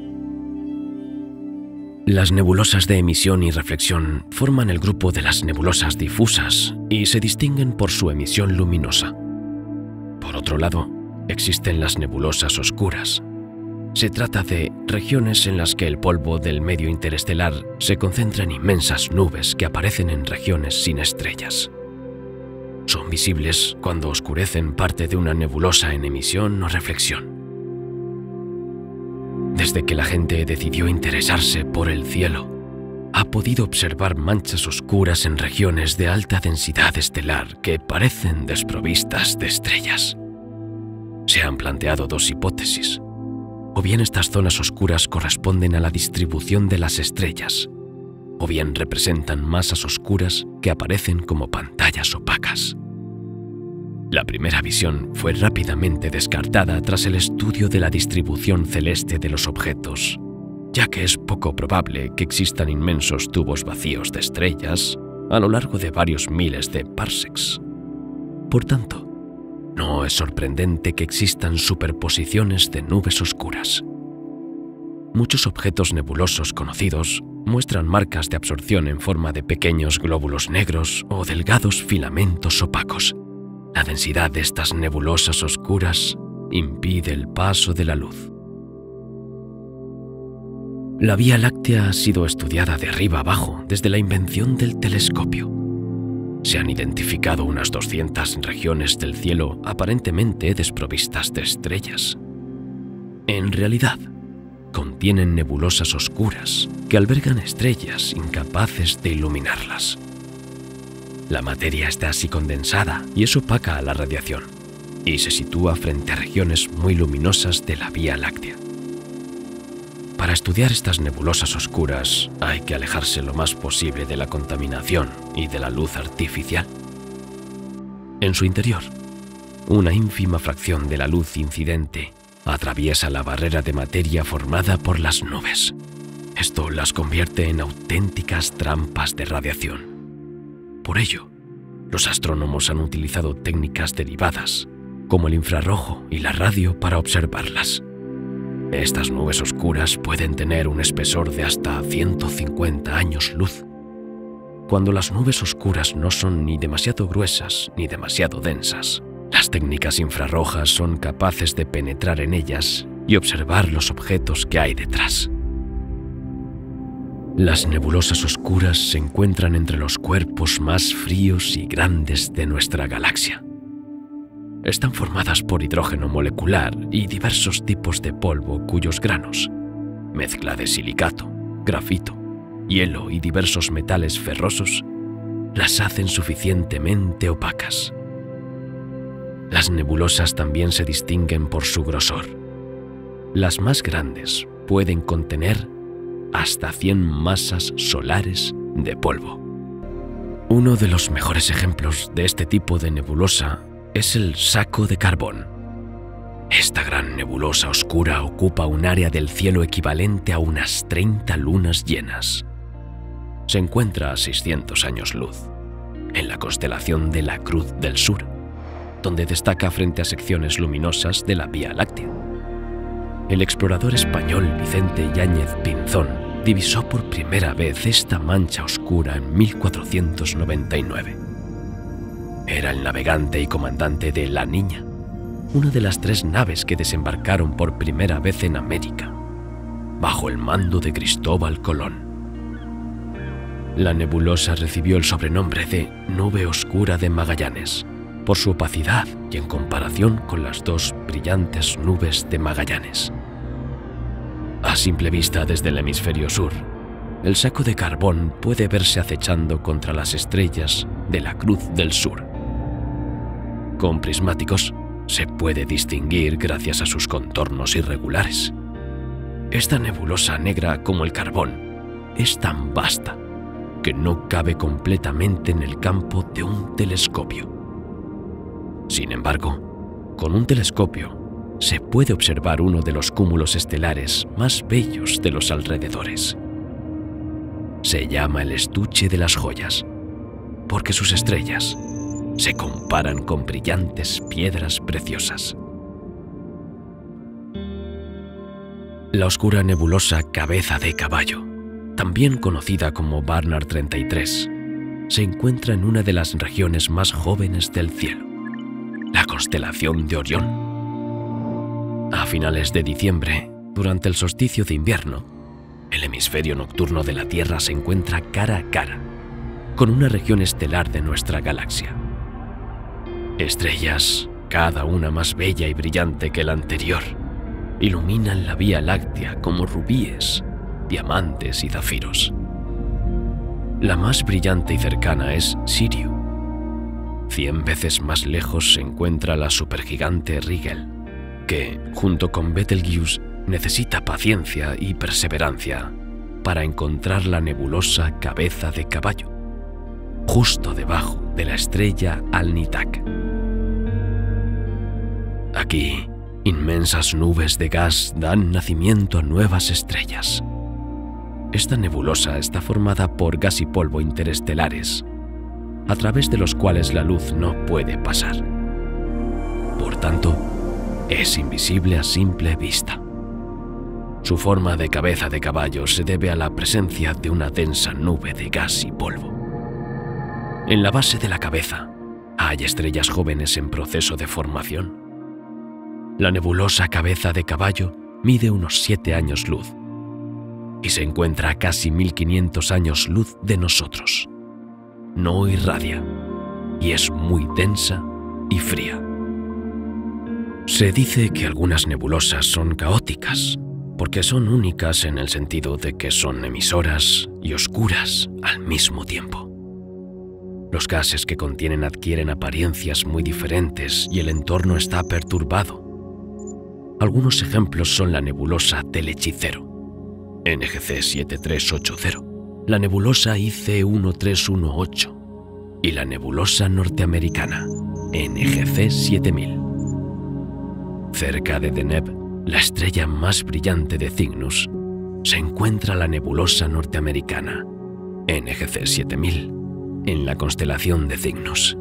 Las nebulosas de emisión y reflexión forman el grupo de las nebulosas difusas y se distinguen por su emisión luminosa. Por otro lado, existen las nebulosas oscuras. Se trata de regiones en las que el polvo del medio interestelar se concentra en inmensas nubes que aparecen en regiones sin estrellas. Son visibles cuando oscurecen parte de una nebulosa en emisión o reflexión. Desde que la gente decidió interesarse por el cielo, ha podido observar manchas oscuras en regiones de alta densidad estelar que parecen desprovistas de estrellas. Se han planteado dos hipótesis. O bien estas zonas oscuras corresponden a la distribución de las estrellas, o bien representan masas oscuras que aparecen como pantallas opacas. La primera visión fue rápidamente descartada tras el estudio de la distribución celeste de los objetos, ya que es poco probable que existan inmensos tubos vacíos de estrellas a lo largo de varios miles de parsecs. Por tanto, no es sorprendente que existan superposiciones de nubes oscuras. Muchos objetos nebulosos conocidos muestran marcas de absorción en forma de pequeños glóbulos negros o delgados filamentos opacos. La densidad de estas nebulosas oscuras impide el paso de la luz. La Vía Láctea ha sido estudiada de arriba abajo desde la invención del telescopio. Se han identificado unas doscientas regiones del cielo aparentemente desprovistas de estrellas. En realidad, contienen nebulosas oscuras que albergan estrellas incapaces de iluminarlas. La materia está así condensada y es opaca a la radiación, y se sitúa frente a regiones muy luminosas de la Vía Láctea. Para estudiar estas nebulosas oscuras hay que alejarse lo más posible de la contaminación y de la luz artificial. En su interior, una ínfima fracción de la luz incidente atraviesa la barrera de materia formada por las nubes. Esto las convierte en auténticas trampas de radiación. Por ello, los astrónomos han utilizado técnicas derivadas, como el infrarrojo y la radio, para observarlas. Estas nubes oscuras pueden tener un espesor de hasta ciento cincuenta años luz. Cuando las nubes oscuras no son ni demasiado gruesas ni demasiado densas, las técnicas infrarrojas son capaces de penetrar en ellas y observar los objetos que hay detrás. Las nebulosas oscuras se encuentran entre los cuerpos más fríos y grandes de nuestra galaxia. Están formadas por hidrógeno molecular y diversos tipos de polvo cuyos granos, mezcla de silicato, grafito, hielo y diversos metales ferrosos, las hacen suficientemente opacas. Las nebulosas también se distinguen por su grosor. Las más grandes pueden contener hasta cien masas solares de polvo. Uno de los mejores ejemplos de este tipo de nebulosa es el Saco de Carbón. Esta gran nebulosa oscura ocupa un área del cielo equivalente a unas treinta lunas llenas. Se encuentra a seiscientos años luz, en la constelación de la Cruz del Sur, donde destaca frente a secciones luminosas de la Vía Láctea. El explorador español Vicente Yáñez Pinzón divisó por primera vez esta mancha oscura en mil cuatrocientos noventa y nueve. Era el navegante y comandante de La Niña, una de las tres naves que desembarcaron por primera vez en América, bajo el mando de Cristóbal Colón. La nebulosa recibió el sobrenombre de Nube Oscura de Magallanes, por su opacidad y en comparación con las dos brillantes nubes de Magallanes. A simple vista desde el hemisferio sur, el saco de carbón puede verse acechando contra las estrellas de la Cruz del Sur. Con prismáticos se puede distinguir gracias a sus contornos irregulares. Esta nebulosa negra como el carbón es tan vasta que no cabe completamente en el campo de un telescopio. Sin embargo, con un telescopio se puede observar uno de los cúmulos estelares más bellos de los alrededores. Se llama el estuche de las joyas, porque sus estrellas se comparan con brillantes piedras preciosas. La oscura nebulosa Cabeza de Caballo, también conocida como Barnard treinta y tres, se encuentra en una de las regiones más jóvenes del cielo, la constelación de Orión. A finales de diciembre, durante el solsticio de invierno, el hemisferio nocturno de la Tierra se encuentra cara a cara con una región estelar de nuestra galaxia. Estrellas, cada una más bella y brillante que la anterior, iluminan la Vía Láctea como rubíes, diamantes y zafiros. La más brillante y cercana es Sirio. Cien veces más lejos se encuentra la supergigante Rigel, que, junto con Betelgeuse, necesita paciencia y perseverancia para encontrar la nebulosa Cabeza de Caballo, justo debajo de la estrella Alnitak. Aquí, inmensas nubes de gas dan nacimiento a nuevas estrellas. Esta nebulosa está formada por gas y polvo interestelares, a través de los cuales la luz no puede pasar. Por tanto, es invisible a simple vista. Su forma de cabeza de caballo se debe a la presencia de una densa nube de gas y polvo. En la base de la cabeza hay estrellas jóvenes en proceso de formación. La nebulosa Cabeza de Caballo mide unos siete años luz y se encuentra a casi mil quinientos años luz de nosotros. No irradia y es muy densa y fría. Se dice que algunas nebulosas son caóticas porque son únicas en el sentido de que son emisoras y oscuras al mismo tiempo. Los gases que contienen adquieren apariencias muy diferentes y el entorno está perturbado. Algunos ejemplos son la nebulosa del Hechicero, N G C siete tres ocho cero, la nebulosa I C uno tres uno ocho y la nebulosa norteamericana, N G C siete mil. Cerca de Deneb, la estrella más brillante de Cygnus, se encuentra la nebulosa norteamericana, N G C siete mil, en la constelación de Cygnus.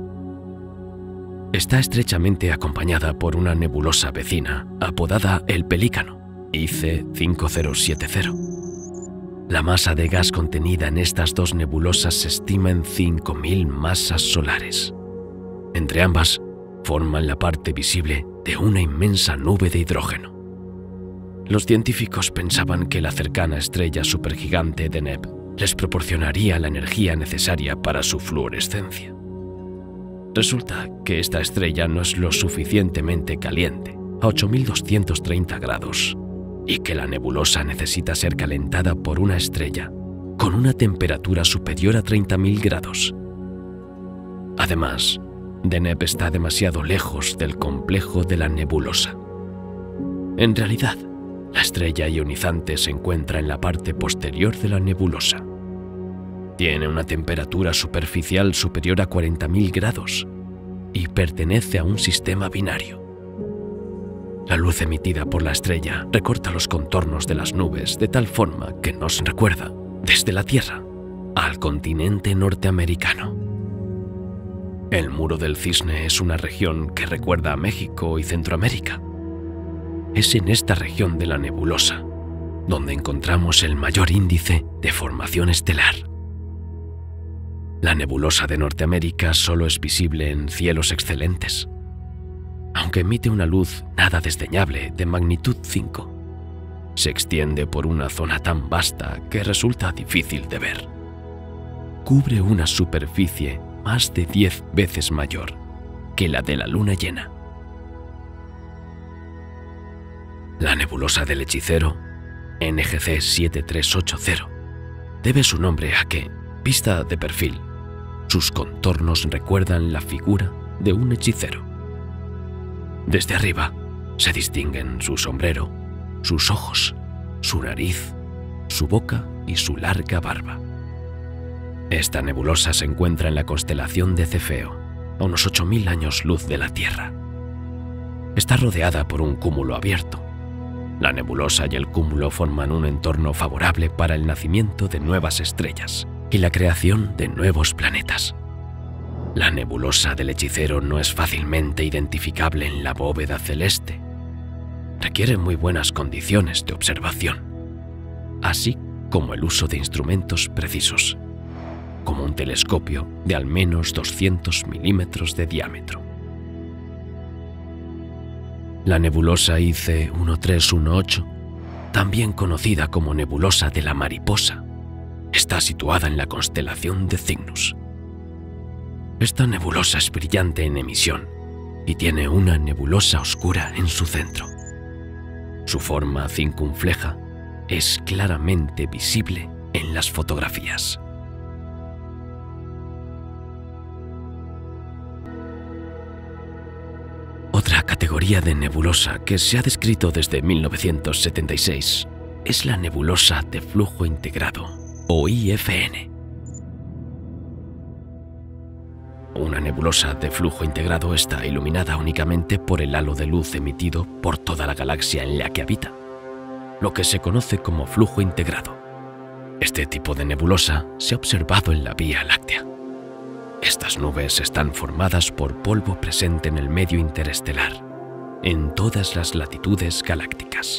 Está estrechamente acompañada por una nebulosa vecina apodada el Pelícano, I C cinco cero siete cero. La masa de gas contenida en estas dos nebulosas se estima en cinco mil masas solares. Entre ambas, forman la parte visible de una inmensa nube de hidrógeno. Los científicos pensaban que la cercana estrella supergigante Deneb les proporcionaría la energía necesaria para su fluorescencia. Resulta que esta estrella no es lo suficientemente caliente, a ocho mil doscientos treinta grados, y que la nebulosa necesita ser calentada por una estrella con una temperatura superior a treinta mil grados. Además, Deneb está demasiado lejos del complejo de la nebulosa. En realidad, la estrella ionizante se encuentra en la parte posterior de la nebulosa. Tiene una temperatura superficial superior a cuarenta mil grados y pertenece a un sistema binario. La luz emitida por la estrella recorta los contornos de las nubes de tal forma que nos recuerda, desde la Tierra, al continente norteamericano. El Muro del Cisne es una región que recuerda a México y Centroamérica. Es en esta región de la nebulosa donde encontramos el mayor índice de formación estelar. La nebulosa de Norteamérica solo es visible en cielos excelentes. Aunque emite una luz nada desdeñable de magnitud cinco, se extiende por una zona tan vasta que resulta difícil de ver. cubre una superficie más de diez veces mayor que la de la luna llena. La nebulosa del hechicero, N G C siete tres ocho cero, debe su nombre a que, vista de perfil, sus contornos recuerdan la figura de un hechicero. Desde arriba se distinguen su sombrero, sus ojos, su nariz, su boca y su larga barba. Esta nebulosa se encuentra en la constelación de Cefeo, a unos ocho mil años luz de la Tierra. Está rodeada por un cúmulo abierto. La nebulosa y el cúmulo forman un entorno favorable para el nacimiento de nuevas estrellas y la creación de nuevos planetas. La nebulosa del hechicero no es fácilmente identificable en la bóveda celeste. Requiere muy buenas condiciones de observación, así como el uso de instrumentos precisos, como un telescopio de al menos doscientos milímetros de diámetro. La nebulosa I C uno tres uno ocho, también conocida como nebulosa de la mariposa, está situada en la constelación de Cygnus. Esta nebulosa es brillante en emisión y tiene una nebulosa oscura en su centro. Su forma circunfleja es claramente visible en las fotografías. Otra categoría de nebulosa que se ha descrito desde mil novecientos setenta y seis es la nebulosa de flujo integrado, o I F N. Una nebulosa de flujo integrado está iluminada únicamente por el halo de luz emitido por toda la galaxia en la que habita, lo que se conoce como flujo integrado. Este tipo de nebulosa se ha observado en la Vía Láctea. Estas nubes están formadas por polvo presente en el medio interestelar, en todas las latitudes galácticas.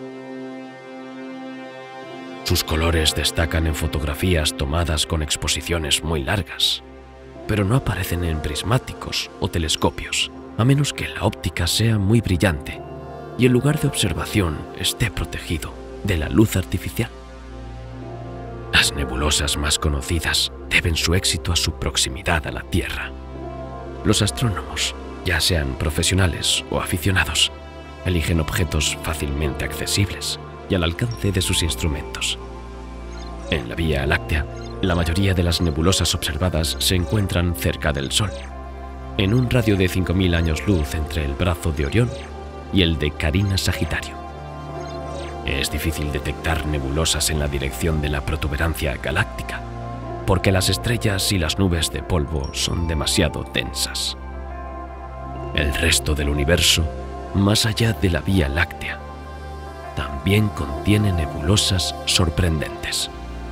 Sus colores destacan en fotografías tomadas con exposiciones muy largas, pero no aparecen en prismáticos o telescopios, a menos que la óptica sea muy brillante y el lugar de observación esté protegido de la luz artificial. Las nebulosas más conocidas deben su éxito a su proximidad a la Tierra. Los astrónomos, ya sean profesionales o aficionados, eligen objetos fácilmente accesibles y al alcance de sus instrumentos. En la Vía Láctea, la mayoría de las nebulosas observadas se encuentran cerca del Sol, en un radio de cinco mil años luz entre el brazo de Orión y el de Carina Sagitario. Es difícil detectar nebulosas en la dirección de la protuberancia galáctica, porque las estrellas y las nubes de polvo son demasiado densas. El resto del universo, más allá de la Vía Láctea, también contiene nebulosas sorprendentes.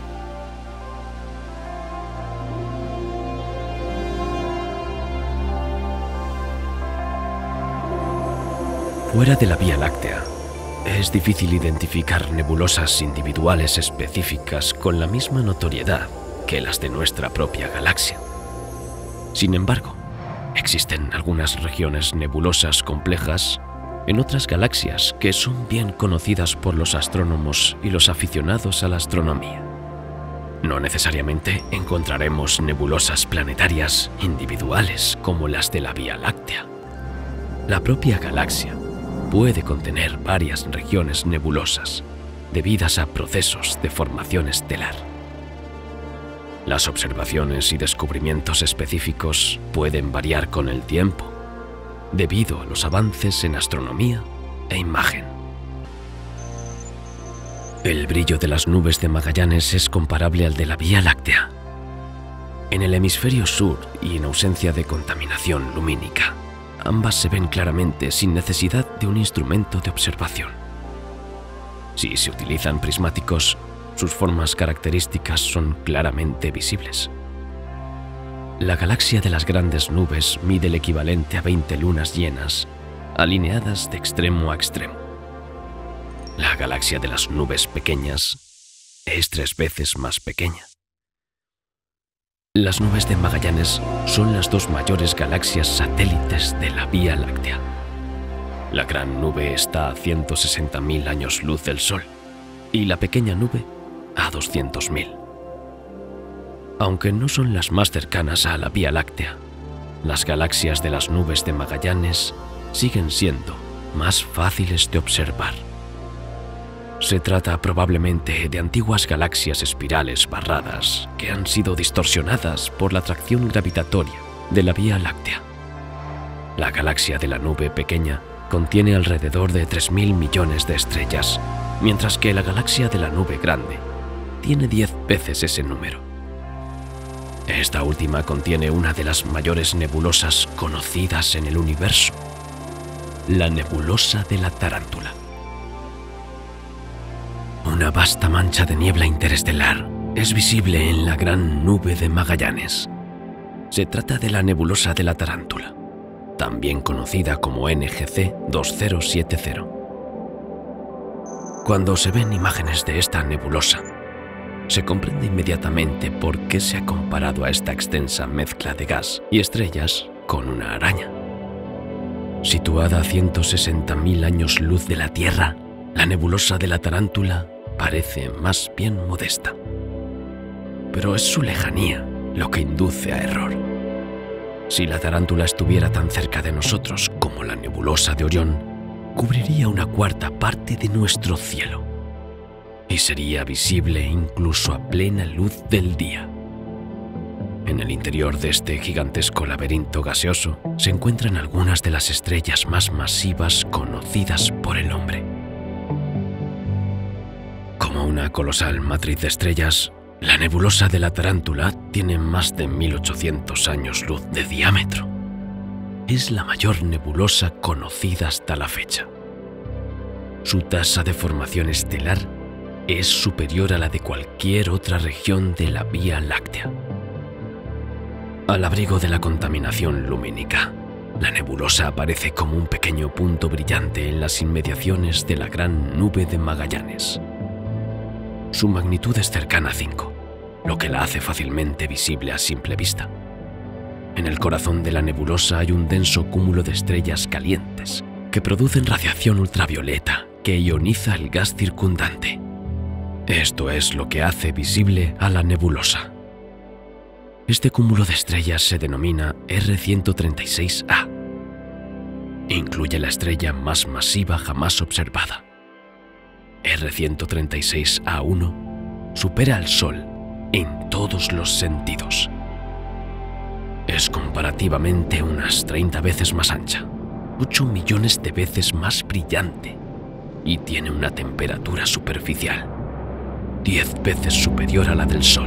Fuera de la Vía Láctea, es difícil identificar nebulosas individuales específicas con la misma notoriedad que las de nuestra propia galaxia. Sin embargo, existen algunas regiones nebulosas complejas en otras galaxias que son bien conocidas por los astrónomos y los aficionados a la astronomía. No necesariamente encontraremos nebulosas planetarias individuales como las de la Vía Láctea. La propia galaxia puede contener varias regiones nebulosas debidas a procesos de formación estelar. Las observaciones y descubrimientos específicos pueden variar con el tiempo, debido a los avances en astronomía e imagen. El brillo de las nubes de Magallanes es comparable al de la Vía Láctea. En el hemisferio sur y en ausencia de contaminación lumínica, ambas se ven claramente sin necesidad de un instrumento de observación. Si se utilizan prismáticos, sus formas características son claramente visibles. La galaxia de las grandes nubes mide el equivalente a veinte lunas llenas, alineadas de extremo a extremo. La galaxia de las nubes pequeñas es tres veces más pequeña. Las nubes de Magallanes son las dos mayores galaxias satélites de la Vía Láctea. La gran nube está a ciento sesenta mil años luz del Sol y la pequeña nube a doscientos mil. Aunque no son las más cercanas a la Vía Láctea, las galaxias de las nubes de Magallanes siguen siendo más fáciles de observar. Se trata probablemente de antiguas galaxias espirales barradas que han sido distorsionadas por la atracción gravitatoria de la Vía Láctea. La galaxia de la nube pequeña contiene alrededor de tres mil millones de estrellas, mientras que la galaxia de la nube grande tiene diez veces ese número. Esta última contiene una de las mayores nebulosas conocidas en el universo, la nebulosa de la Tarántula. Una vasta mancha de niebla interestelar es visible en la gran nube de Magallanes. Se trata de la nebulosa de la Tarántula, también conocida como N G C dos mil setenta. Cuando se ven imágenes de esta nebulosa, se comprende inmediatamente por qué se ha comparado a esta extensa mezcla de gas y estrellas con una araña. Situada a ciento sesenta mil años luz de la Tierra, la nebulosa de la Tarántula parece más bien modesta. Pero es su lejanía lo que induce a error. Si la Tarántula estuviera tan cerca de nosotros como la nebulosa de Orión, cubriría una cuarta parte de nuestro cielo y sería visible incluso a plena luz del día. En el interior de este gigantesco laberinto gaseoso se encuentran algunas de las estrellas más masivas conocidas por el hombre. Como una colosal matriz de estrellas, la nebulosa de la Tarántula tiene más de mil ochocientos años luz de diámetro. Es la mayor nebulosa conocida hasta la fecha. Su tasa de formación estelar es superior a la de cualquier otra región de la Vía Láctea. Al abrigo de la contaminación lumínica, la nebulosa aparece como un pequeño punto brillante en las inmediaciones de la gran nube de Magallanes. Su magnitud es cercana a cinco, lo que la hace fácilmente visible a simple vista. En el corazón de la nebulosa hay un denso cúmulo de estrellas calientes que producen radiación ultravioleta que ioniza el gas circundante. Esto es lo que hace visible a la nebulosa. Este cúmulo de estrellas se denomina R ciento treinta y seis A. Incluye la estrella más masiva jamás observada. R ciento treinta y seis A uno supera al Sol en todos los sentidos. Es comparativamente unas treinta veces más ancha, ocho millones de veces más brillante y tiene una temperatura superficial diez veces superior a la del Sol.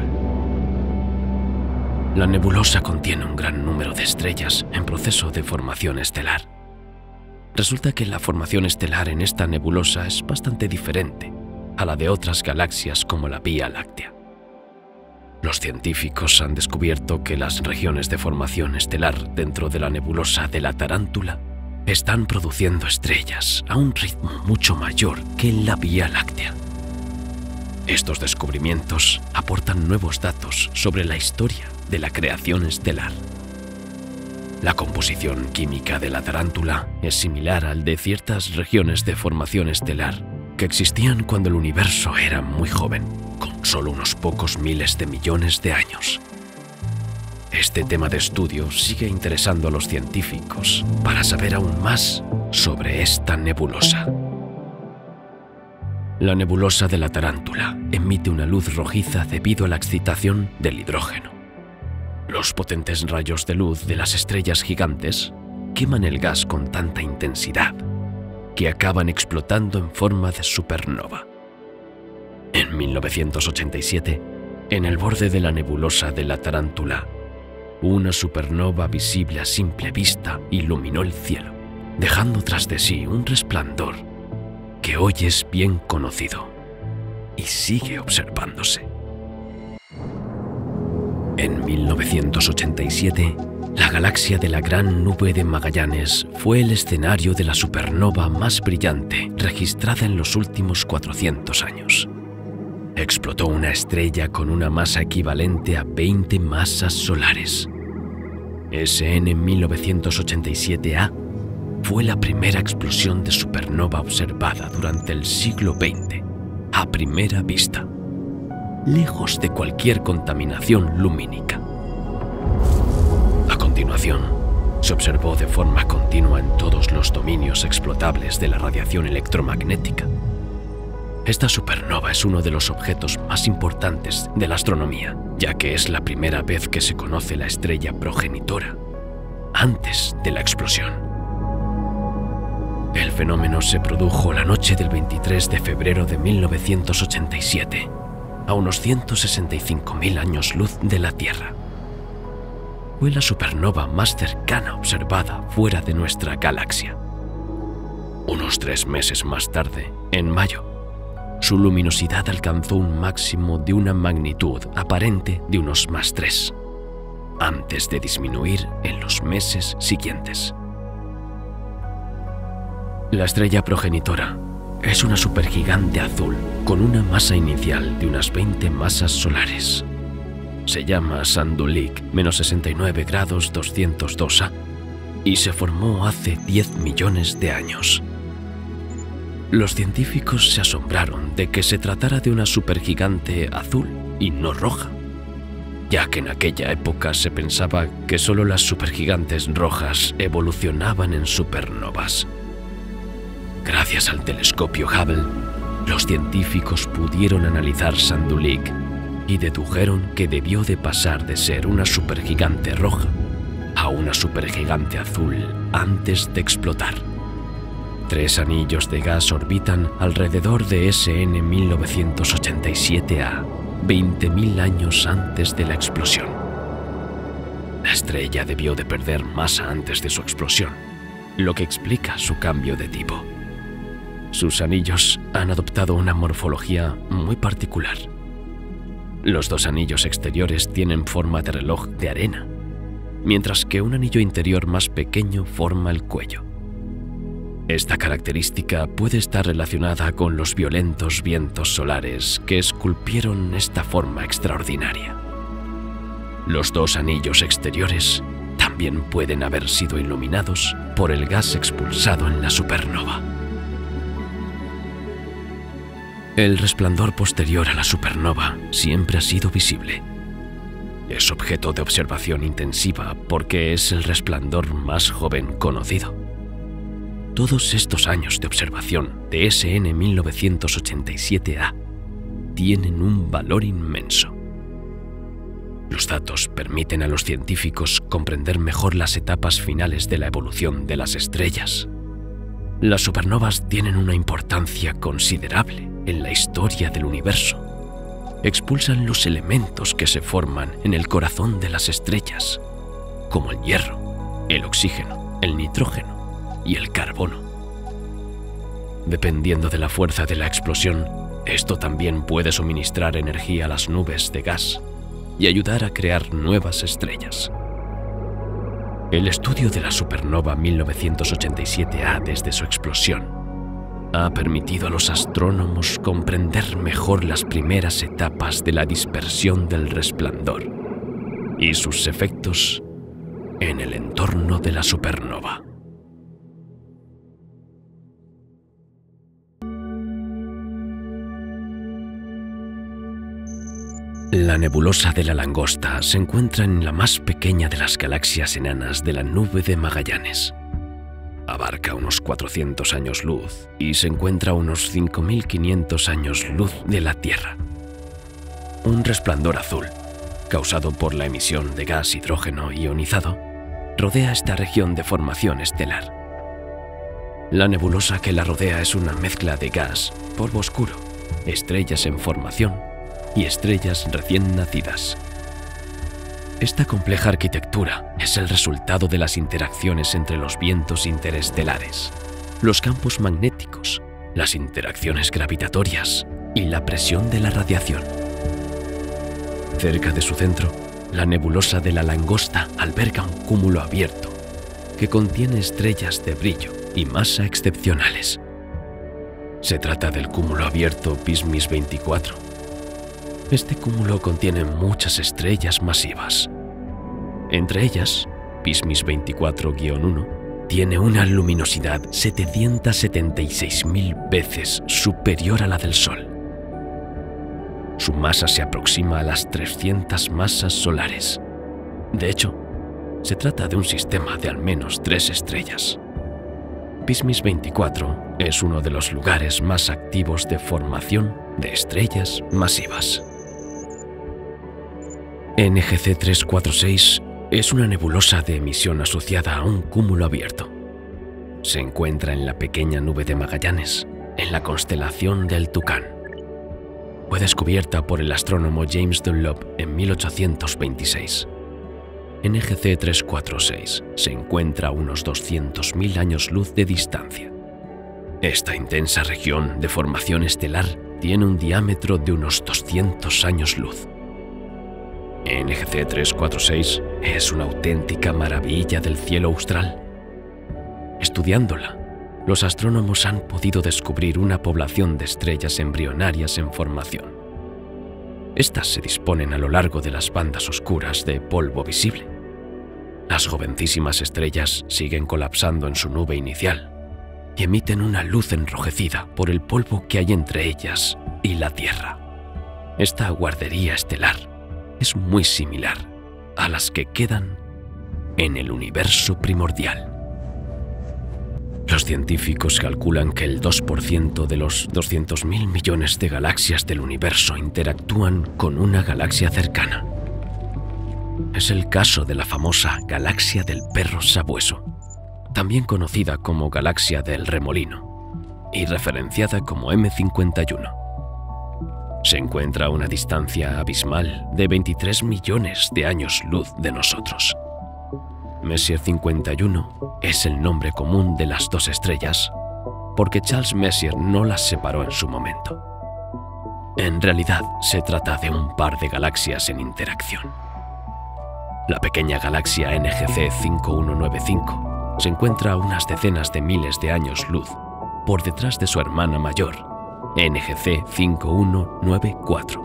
La nebulosa contiene un gran número de estrellas en proceso de formación estelar. Resulta que la formación estelar en esta nebulosa es bastante diferente a la de otras galaxias como la Vía Láctea. Los científicos han descubierto que las regiones de formación estelar dentro de la nebulosa de la Tarántula están produciendo estrellas a un ritmo mucho mayor que en la Vía Láctea. Estos descubrimientos aportan nuevos datos sobre la historia de la creación estelar. La composición química de la Tarántula es similar al de ciertas regiones de formación estelar que existían cuando el universo era muy joven, con solo unos pocos miles de millones de años. Este tema de estudio sigue interesando a los científicos para saber aún más sobre esta nebulosa. La nebulosa de la Tarántula emite una luz rojiza debido a la excitación del hidrógeno. Los potentes rayos de luz de las estrellas gigantes queman el gas con tanta intensidad que acaban explotando en forma de supernova. En mil novecientos ochenta y siete, en el borde de la nebulosa de la Tarántula, una supernova visible a simple vista iluminó el cielo, dejando tras de sí un resplandor que hoy es bien conocido y sigue observándose. En mil novecientos ochenta y siete, la galaxia de la Gran Nube de Magallanes fue el escenario de la supernova más brillante registrada en los últimos cuatrocientos años. Explotó una estrella con una masa equivalente a veinte masas solares. S N mil novecientos ochenta y siete A fue la primera explosión de supernova observada durante el siglo veinte, a primera vista. lejos de cualquier contaminación lumínica. A continuación, se observó de forma continua en todos los dominios explotables de la radiación electromagnética. Esta supernova es uno de los objetos más importantes de la astronomía, ya que es la primera vez que se conoce la estrella progenitora, antes de la explosión. El fenómeno se produjo la noche del veintitrés de febrero de mil novecientos ochenta y siete, a unos ciento sesenta y cinco mil años luz de la Tierra. Fue la supernova más cercana observada fuera de nuestra galaxia. Unos tres meses más tarde, en mayo, su luminosidad alcanzó un máximo de una magnitud aparente de unos más tres, antes de disminuir en los meses siguientes. La estrella progenitora es una supergigante azul con una masa inicial de unas veinte masas solares. Se llama Sandulik menos sesenta y nueve grados doscientos dos A y se formó hace diez millones de años. Los científicos se asombraron de que se tratara de una supergigante azul y no roja, ya que en aquella época se pensaba que solo las supergigantes rojas evolucionaban en supernovas. Gracias al telescopio Hubble, los científicos pudieron analizar Sandulik y dedujeron que debió de pasar de ser una supergigante roja a una supergigante azul antes de explotar. Tres anillos de gas orbitan alrededor de S N mil novecientos ochenta y siete A, veinte mil años antes de la explosión. La estrella debió de perder masa antes de su explosión, lo que explica su cambio de tipo. Sus anillos han adoptado una morfología muy particular. Los dos anillos exteriores tienen forma de reloj de arena, mientras que un anillo interior más pequeño forma el cuello. Esta característica puede estar relacionada con los violentos vientos solares que esculpieron esta forma extraordinaria. Los dos anillos exteriores también pueden haber sido iluminados por el gas expulsado en la supernova. El resplandor posterior a la supernova siempre ha sido visible. Es objeto de observación intensiva porque es el resplandor más joven conocido. Todos estos años de observación de S N mil novecientos ochenta y siete A tienen un valor inmenso. Los datos permiten a los científicos comprender mejor las etapas finales de la evolución de las estrellas. Las supernovas tienen una importancia considerable en la historia del universo. Expulsan los elementos que se forman en el corazón de las estrellas, como el hierro, el oxígeno, el nitrógeno y el carbono. Dependiendo de la fuerza de la explosión, esto también puede suministrar energía a las nubes de gas y ayudar a crear nuevas estrellas. El estudio de la supernova mil novecientos ochenta y siete A desde su explosión ha permitido a los astrónomos comprender mejor las primeras etapas de la dispersión del resplandor y sus efectos en el entorno de la supernova. La nebulosa de la Langosta se encuentra en la más pequeña de las galaxias enanas de la Nube de Magallanes. Abarca unos cuatrocientos años luz y se encuentra a unos cinco mil quinientos años luz de la Tierra. Un resplandor azul, causado por la emisión de gas hidrógeno ionizado, rodea esta región de formación estelar. La nebulosa que la rodea es una mezcla de gas, polvo oscuro, estrellas en formación y estrellas recién nacidas. Esta compleja arquitectura es el resultado de las interacciones entre los vientos interestelares, los campos magnéticos, las interacciones gravitatorias y la presión de la radiación. Cerca de su centro, la nebulosa de la Langosta alberga un cúmulo abierto que contiene estrellas de brillo y masa excepcionales. Se trata del cúmulo abierto Pismis veinticuatro. Este cúmulo contiene muchas estrellas masivas. Entre ellas, Pismis veinticuatro guion uno tiene una luminosidad setecientas setenta y seis mil veces superior a la del Sol. Su masa se aproxima a las trescientas masas solares. De hecho, se trata de un sistema de al menos tres estrellas. Pismis veinticuatro es uno de los lugares más activos de formación de estrellas masivas. N G C trescientos cuarenta y seis es una nebulosa de emisión asociada a un cúmulo abierto. Se encuentra en la pequeña nube de Magallanes, en la constelación del Tucán. Fue descubierta por el astrónomo James Dunlop en mil ochocientos veintiséis. N G C trescientos cuarenta y seis se encuentra a unos doscientos mil años luz de distancia. Esta intensa región de formación estelar tiene un diámetro de unos doscientos años luz. N G C trescientos cuarenta y seis es una auténtica maravilla del cielo austral. Estudiándola, los astrónomos han podido descubrir una población de estrellas embrionarias en formación. Estas se disponen a lo largo de las bandas oscuras de polvo visible. Las jovencísimas estrellas siguen colapsando en su nube inicial y emiten una luz enrojecida por el polvo que hay entre ellas y la Tierra. Esta guardería estelar es muy similar a las que quedan en el universo primordial. Los científicos calculan que el dos por ciento de los doscientos mil millones de galaxias del universo interactúan con una galaxia cercana. Es el caso de la famosa galaxia del perro sabueso, también conocida como galaxia del remolino y referenciada como M cincuenta y uno. Se encuentra a una distancia abismal de veintitrés millones de años luz de nosotros. Messier cincuenta y uno es el nombre común de las dos estrellas, porque Charles Messier no las separó en su momento. En realidad, se trata de un par de galaxias en interacción. La pequeña galaxia N G C cinco mil ciento noventa y cinco se encuentra a unas decenas de miles de años luz por detrás de su hermana mayor, N G C cinco mil ciento noventa y cuatro.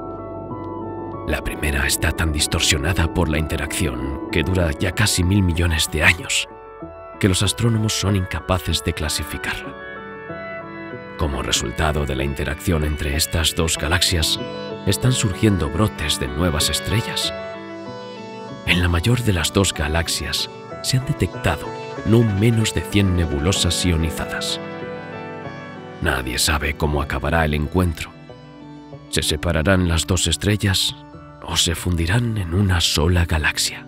La primera está tan distorsionada por la interacción, que dura ya casi mil millones de años, que los astrónomos son incapaces de clasificarla. Como resultado de la interacción entre estas dos galaxias, están surgiendo brotes de nuevas estrellas. En la mayor de las dos galaxias se han detectado no menos de cien nebulosas ionizadas. Nadie sabe cómo acabará el encuentro. ¿Se separarán las dos estrellas o se fundirán en una sola galaxia?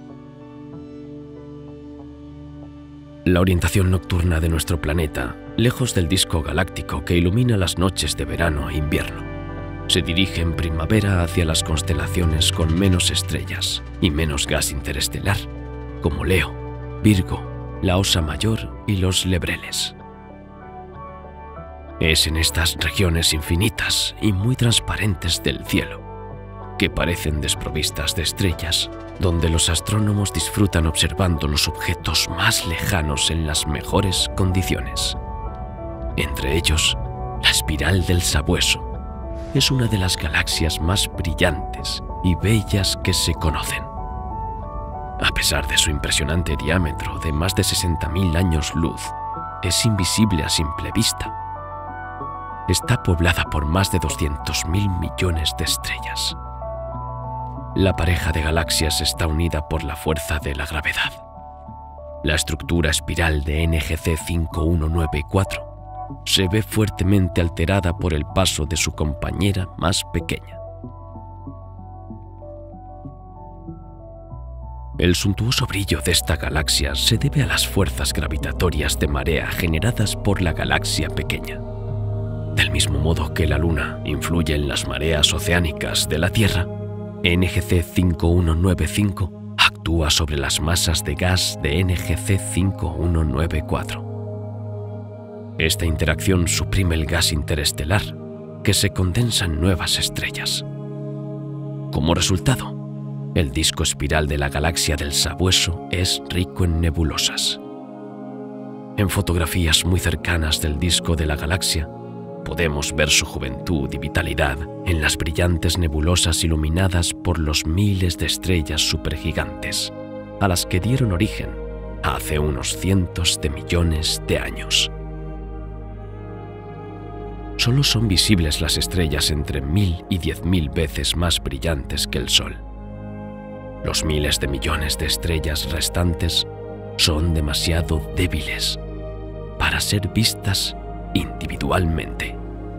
La orientación nocturna de nuestro planeta, lejos del disco galáctico que ilumina las noches de verano e invierno, se dirige en primavera hacia las constelaciones con menos estrellas y menos gas interestelar, como Leo, Virgo, la Osa Mayor y los Lebreles. Es en estas regiones infinitas y muy transparentes del cielo, que parecen desprovistas de estrellas, donde los astrónomos disfrutan observando los objetos más lejanos en las mejores condiciones. Entre ellos, la espiral del Sabueso es una de las galaxias más brillantes y bellas que se conocen. A pesar de su impresionante diámetro de más de sesenta mil años luz, es invisible a simple vista. Está poblada por más de doscientos mil millones de estrellas. La pareja de galaxias está unida por la fuerza de la gravedad. La estructura espiral de N G C cinco mil ciento noventa y cuatro se ve fuertemente alterada por el paso de su compañera más pequeña. El suntuoso brillo de esta galaxia se debe a las fuerzas gravitatorias de marea generadas por la galaxia pequeña. Del mismo modo que la Luna influye en las mareas oceánicas de la Tierra, N G C cinco mil ciento noventa y cinco actúa sobre las masas de gas de N G C cinco mil ciento noventa y cuatro. Esta interacción suprime el gas interestelar, que se condensa en nuevas estrellas. Como resultado, el disco espiral de la galaxia del Sabueso es rico en nebulosas. En fotografías muy cercanas del disco de la galaxia, podemos ver su juventud y vitalidad en las brillantes nebulosas iluminadas por los miles de estrellas supergigantes, a las que dieron origen hace unos cientos de millones de años. solo son visibles las estrellas entre mil y diez mil veces más brillantes que el Sol. Los miles de millones de estrellas restantes son demasiado débiles para ser vistas individualmente.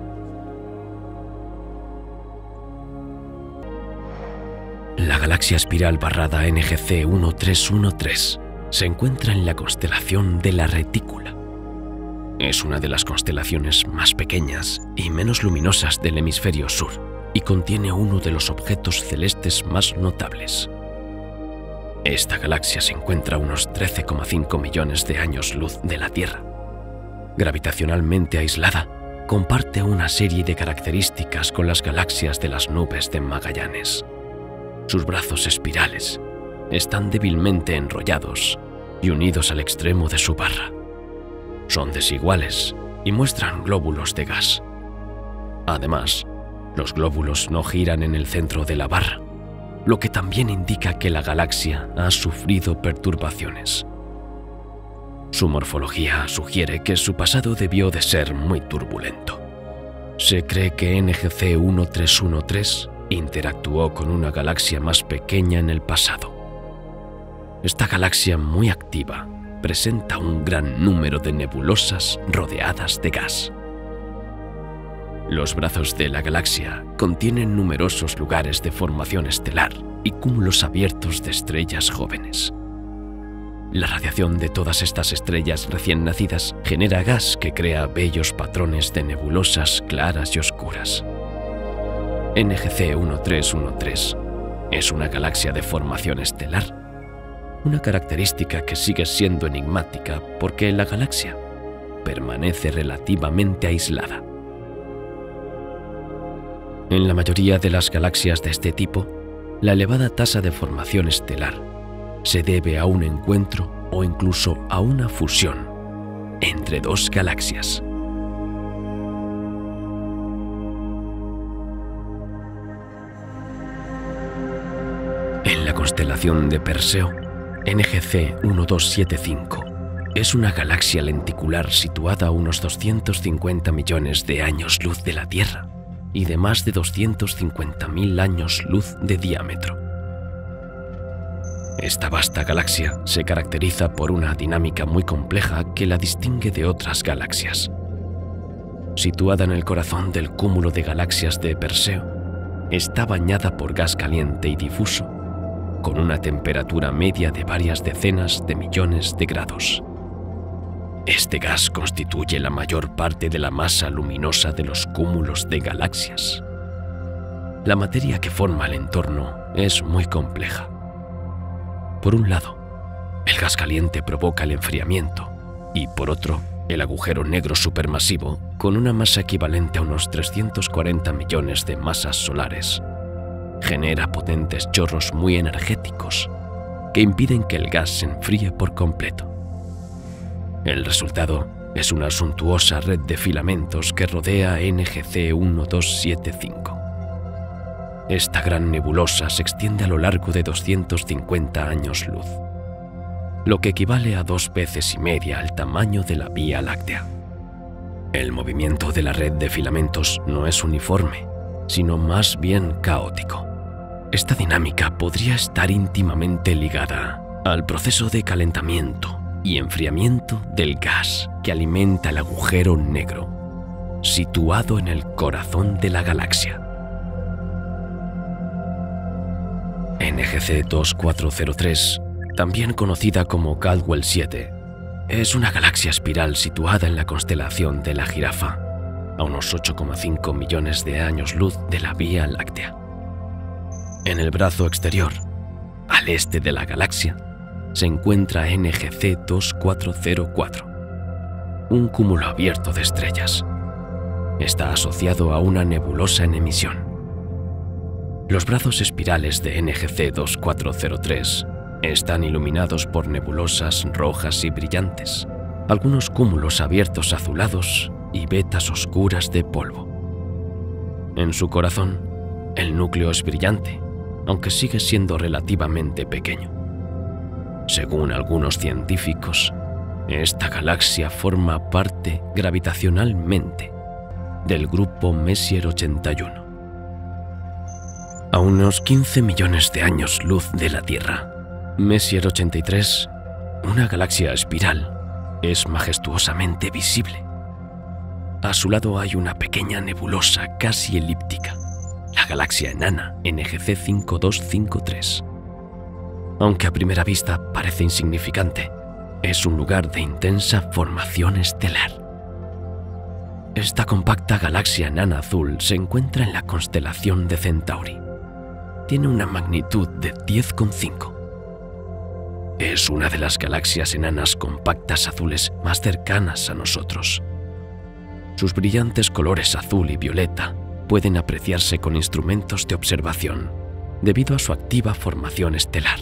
La galaxia espiral barrada N G C uno tres uno tres se encuentra en la constelación de la Retícula. Es una de las constelaciones más pequeñas y menos luminosas del hemisferio sur y contiene uno de los objetos celestes más notables. Esta galaxia se encuentra a unos trece coma cinco millones de años luz de la Tierra. Gravitacionalmente aislada, comparte una serie de características con las galaxias de las nubes de Magallanes. Sus brazos espirales están débilmente enrollados y unidos al extremo de su barra. Son desiguales y muestran glóbulos de gas. Además, los glóbulos no giran en el centro de la barra, lo que también indica que la galaxia ha sufrido perturbaciones. Su morfología sugiere que su pasado debió de ser muy turbulento. Se cree que N G C uno tres uno tres interactuó con una galaxia más pequeña en el pasado. Esta galaxia muy activa presenta un gran número de nebulosas rodeadas de gas. Los brazos de la galaxia contienen numerosos lugares de formación estelar y cúmulos abiertos de estrellas jóvenes. La radiación de todas estas estrellas recién nacidas genera gas que crea bellos patrones de nebulosas claras y oscuras. N G C uno tres uno tres es una galaxia de formación estelar, una característica que sigue siendo enigmática porque la galaxia permanece relativamente aislada. En la mayoría de las galaxias de este tipo, la elevada tasa de formación estelar se debe a un encuentro o incluso a una fusión entre dos galaxias. En la constelación de Perseo, N G C uno dos siete cinco es una galaxia lenticular situada a unos doscientos cincuenta millones de años luz de la Tierra y de más de doscientos cincuenta mil años luz de diámetro. Esta vasta galaxia se caracteriza por una dinámica muy compleja que la distingue de otras galaxias. Situada en el corazón del cúmulo de galaxias de Perseo, está bañada por gas caliente y difuso, con una temperatura media de varias decenas de millones de grados. Este gas constituye la mayor parte de la masa luminosa de los cúmulos de galaxias. La materia que forma el entorno es muy compleja. Por un lado, el gas caliente provoca el enfriamiento y, por otro, el agujero negro supermasivo, con una masa equivalente a unos trescientos cuarenta millones de masas solares, genera potentes chorros muy energéticos que impiden que el gas se enfríe por completo. El resultado es una suntuosa red de filamentos que rodea a N G C uno dos siete cinco. Esta gran nebulosa se extiende a lo largo de doscientos cincuenta años luz, lo que equivale a dos veces y media al tamaño de la Vía Láctea. El movimiento de la red de filamentos no es uniforme, sino más bien caótico. Esta dinámica podría estar íntimamente ligada al proceso de calentamiento y enfriamiento del gas que alimenta el agujero negro, situado en el corazón de la galaxia. N G C dos cuatro cero tres, también conocida como Caldwell siete, es una galaxia espiral situada en la constelación de la Jirafa, a unos ocho coma cinco millones de años luz de la Vía Láctea. En el brazo exterior, al este de la galaxia, se encuentra N G C dos cuatro cero cuatro, un cúmulo abierto de estrellas. Está asociado a una nebulosa en emisión. Los brazos espirales de N G C dos cuatro cero tres están iluminados por nebulosas rojas y brillantes, algunos cúmulos abiertos azulados y vetas oscuras de polvo. En su corazón, el núcleo es brillante, aunque sigue siendo relativamente pequeño. Según algunos científicos, esta galaxia forma parte gravitacionalmente del grupo Messier ochenta y uno. A unos quince millones de años luz de la Tierra, Messier ochenta y tres, una galaxia espiral, es majestuosamente visible. A su lado hay una pequeña nebulosa casi elíptica, la galaxia enana N G C cinco dos cinco tres. Aunque a primera vista parece insignificante, es un lugar de intensa formación estelar. Esta compacta galaxia enana azul se encuentra en la constelación de Centauri. Tiene una magnitud de diez coma cinco. Es una de las galaxias enanas compactas azules más cercanas a nosotros. Sus brillantes colores azul y violeta pueden apreciarse con instrumentos de observación debido a su activa formación estelar.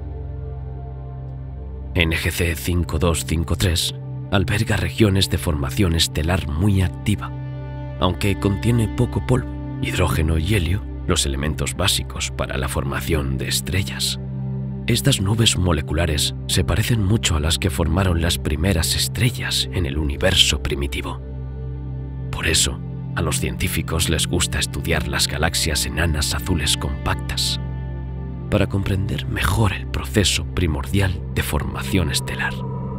N G C cinco dos cinco tres alberga regiones de formación estelar muy activa, aunque contiene poco polvo, hidrógeno y helio, los elementos básicos para la formación de estrellas. Estas nubes moleculares se parecen mucho a las que formaron las primeras estrellas en el universo primitivo. Por eso, a los científicos les gusta estudiar las galaxias enanas azules compactas, para comprender mejor el proceso primordial de formación estelar.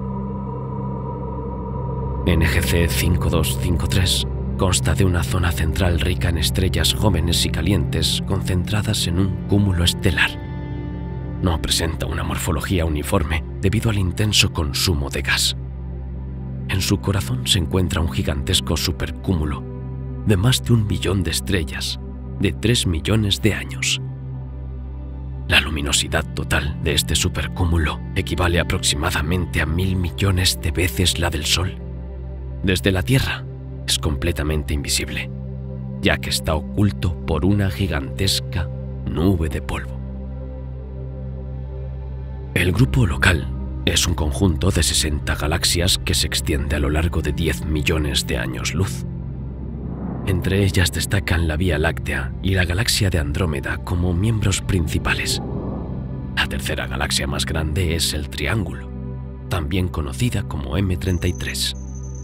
N G C cinco dos cinco tres consta de una zona central rica en estrellas jóvenes y calientes concentradas en un cúmulo estelar. No presenta una morfología uniforme debido al intenso consumo de gas. En su corazón se encuentra un gigantesco supercúmulo de más de un billón de estrellas de tres millones de años. La luminosidad total de este supercúmulo equivale aproximadamente a mil millones de veces la del Sol. Desde la Tierra es completamente invisible, ya que está oculto por una gigantesca nube de polvo. El grupo local es un conjunto de sesenta galaxias que se extiende a lo largo de diez millones de años luz. Entre ellas destacan la Vía Láctea y la galaxia de Andrómeda como miembros principales. La tercera galaxia más grande es el Triángulo, también conocida como M treinta y tres.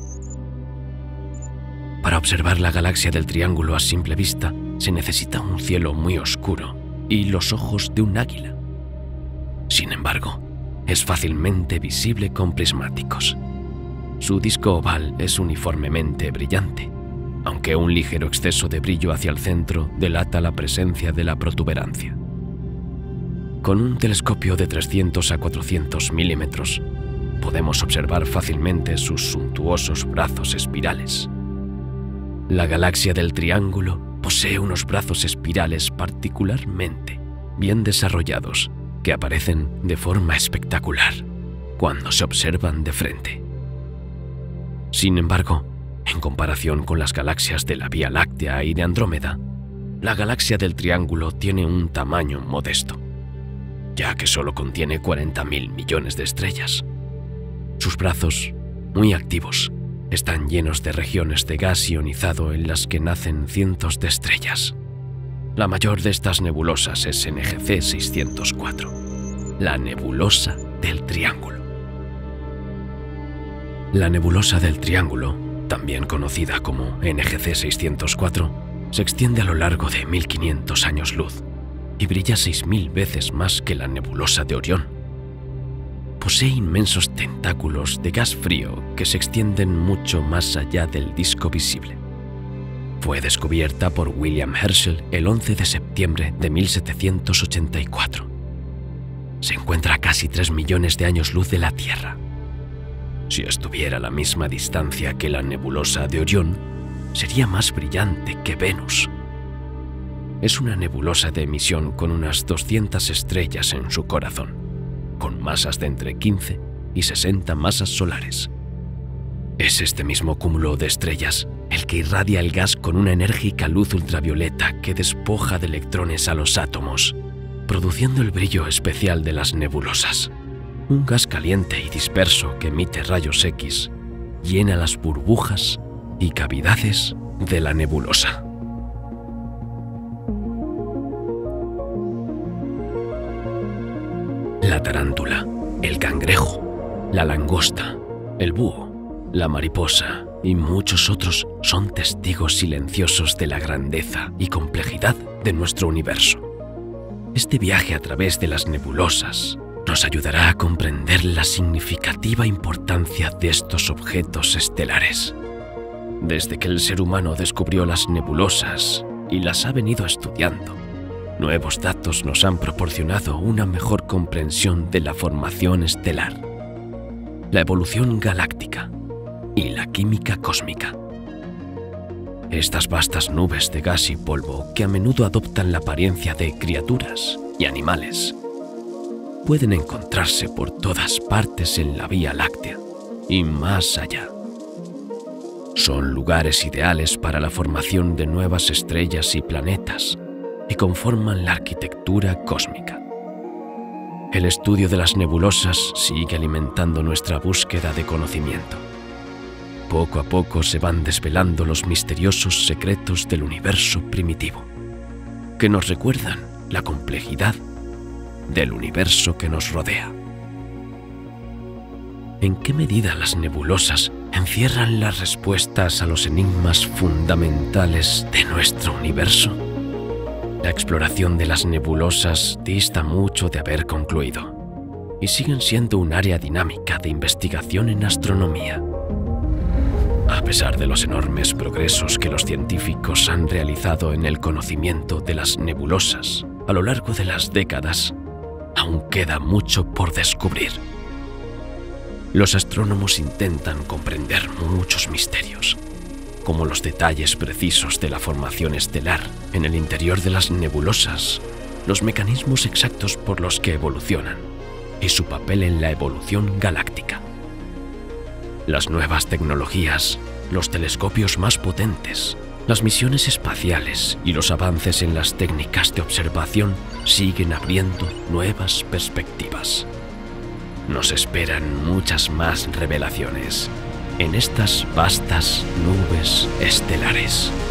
Para observar la galaxia del Triángulo a simple vista, se necesita un cielo muy oscuro y los ojos de un águila. Sin embargo, es fácilmente visible con prismáticos. Su disco oval es uniformemente brillante, aunque un ligero exceso de brillo hacia el centro delata la presencia de la protuberancia. Con un telescopio de trescientos a cuatrocientos milímetros, podemos observar fácilmente sus suntuosos brazos espirales. La galaxia del Triángulo posee unos brazos espirales particularmente bien desarrollados que aparecen de forma espectacular cuando se observan de frente. Sin embargo, en comparación con las galaxias de la Vía Láctea y de Andrómeda, la galaxia del Triángulo tiene un tamaño modesto, ya que solo contiene cuarenta mil millones de estrellas. Sus brazos, muy activos, están llenos de regiones de gas ionizado en las que nacen cientos de estrellas. La mayor de estas nebulosas es N G C seiscientos cuatro, la nebulosa del Triángulo. La nebulosa del Triángulo, también conocida como N G C seiscientos cuatro, se extiende a lo largo de mil quinientos años luz y brilla seis mil veces más que la nebulosa de Orión. Posee inmensos tentáculos de gas frío que se extienden mucho más allá del disco visible. Fue descubierta por William Herschel el once de septiembre de mil setecientos ochenta y cuatro. Se encuentra a casi tres millones de años luz de la Tierra. Si estuviera a la misma distancia que la nebulosa de Orión, sería más brillante que Venus. Es una nebulosa de emisión con unas doscientas estrellas en su corazón, con masas de entre quince y sesenta masas solares. Es este mismo cúmulo de estrellas el que irradia el gas con una enérgica luz ultravioleta que despoja de electrones a los átomos, produciendo el brillo especial de las nebulosas. Un gas caliente y disperso que emite rayos X llena las burbujas y cavidades de la nebulosa. La tarántula, el cangrejo, la langosta, el búho, la mariposa y muchos otros son testigos silenciosos de la grandeza y complejidad de nuestro universo. Este viaje a través de las nebulosas nos ayudará a comprender la significativa importancia de estos objetos estelares. Desde que el ser humano descubrió las nebulosas y las ha venido estudiando, nuevos datos nos han proporcionado una mejor comprensión de la formación estelar, la evolución galáctica y la química cósmica. Estas vastas nubes de gas y polvo, que a menudo adoptan la apariencia de criaturas y animales, pueden encontrarse por todas partes en la Vía Láctea y más allá. Son lugares ideales para la formación de nuevas estrellas y planetas y conforman la arquitectura cósmica. El estudio de las nebulosas sigue alimentando nuestra búsqueda de conocimiento. Poco a poco se van desvelando los misteriosos secretos del universo primitivo, que nos recuerdan la complejidad del universo que nos rodea. ¿En qué medida las nebulosas encierran las respuestas a los enigmas fundamentales de nuestro universo? La exploración de las nebulosas dista mucho de haber concluido y siguen siendo un área dinámica de investigación en astronomía. A pesar de los enormes progresos que los científicos han realizado en el conocimiento de las nebulosas a lo largo de las décadas, aún queda mucho por descubrir. Los astrónomos intentan comprender muchos misterios, como los detalles precisos de la formación estelar en el interior de las nebulosas, los mecanismos exactos por los que evolucionan y su papel en la evolución galáctica. Las nuevas tecnologías, los telescopios más potentes, las misiones espaciales y los avances en las técnicas de observación siguen abriendo nuevas perspectivas. Nos esperan muchas más revelaciones en estas vastas nubes estelares.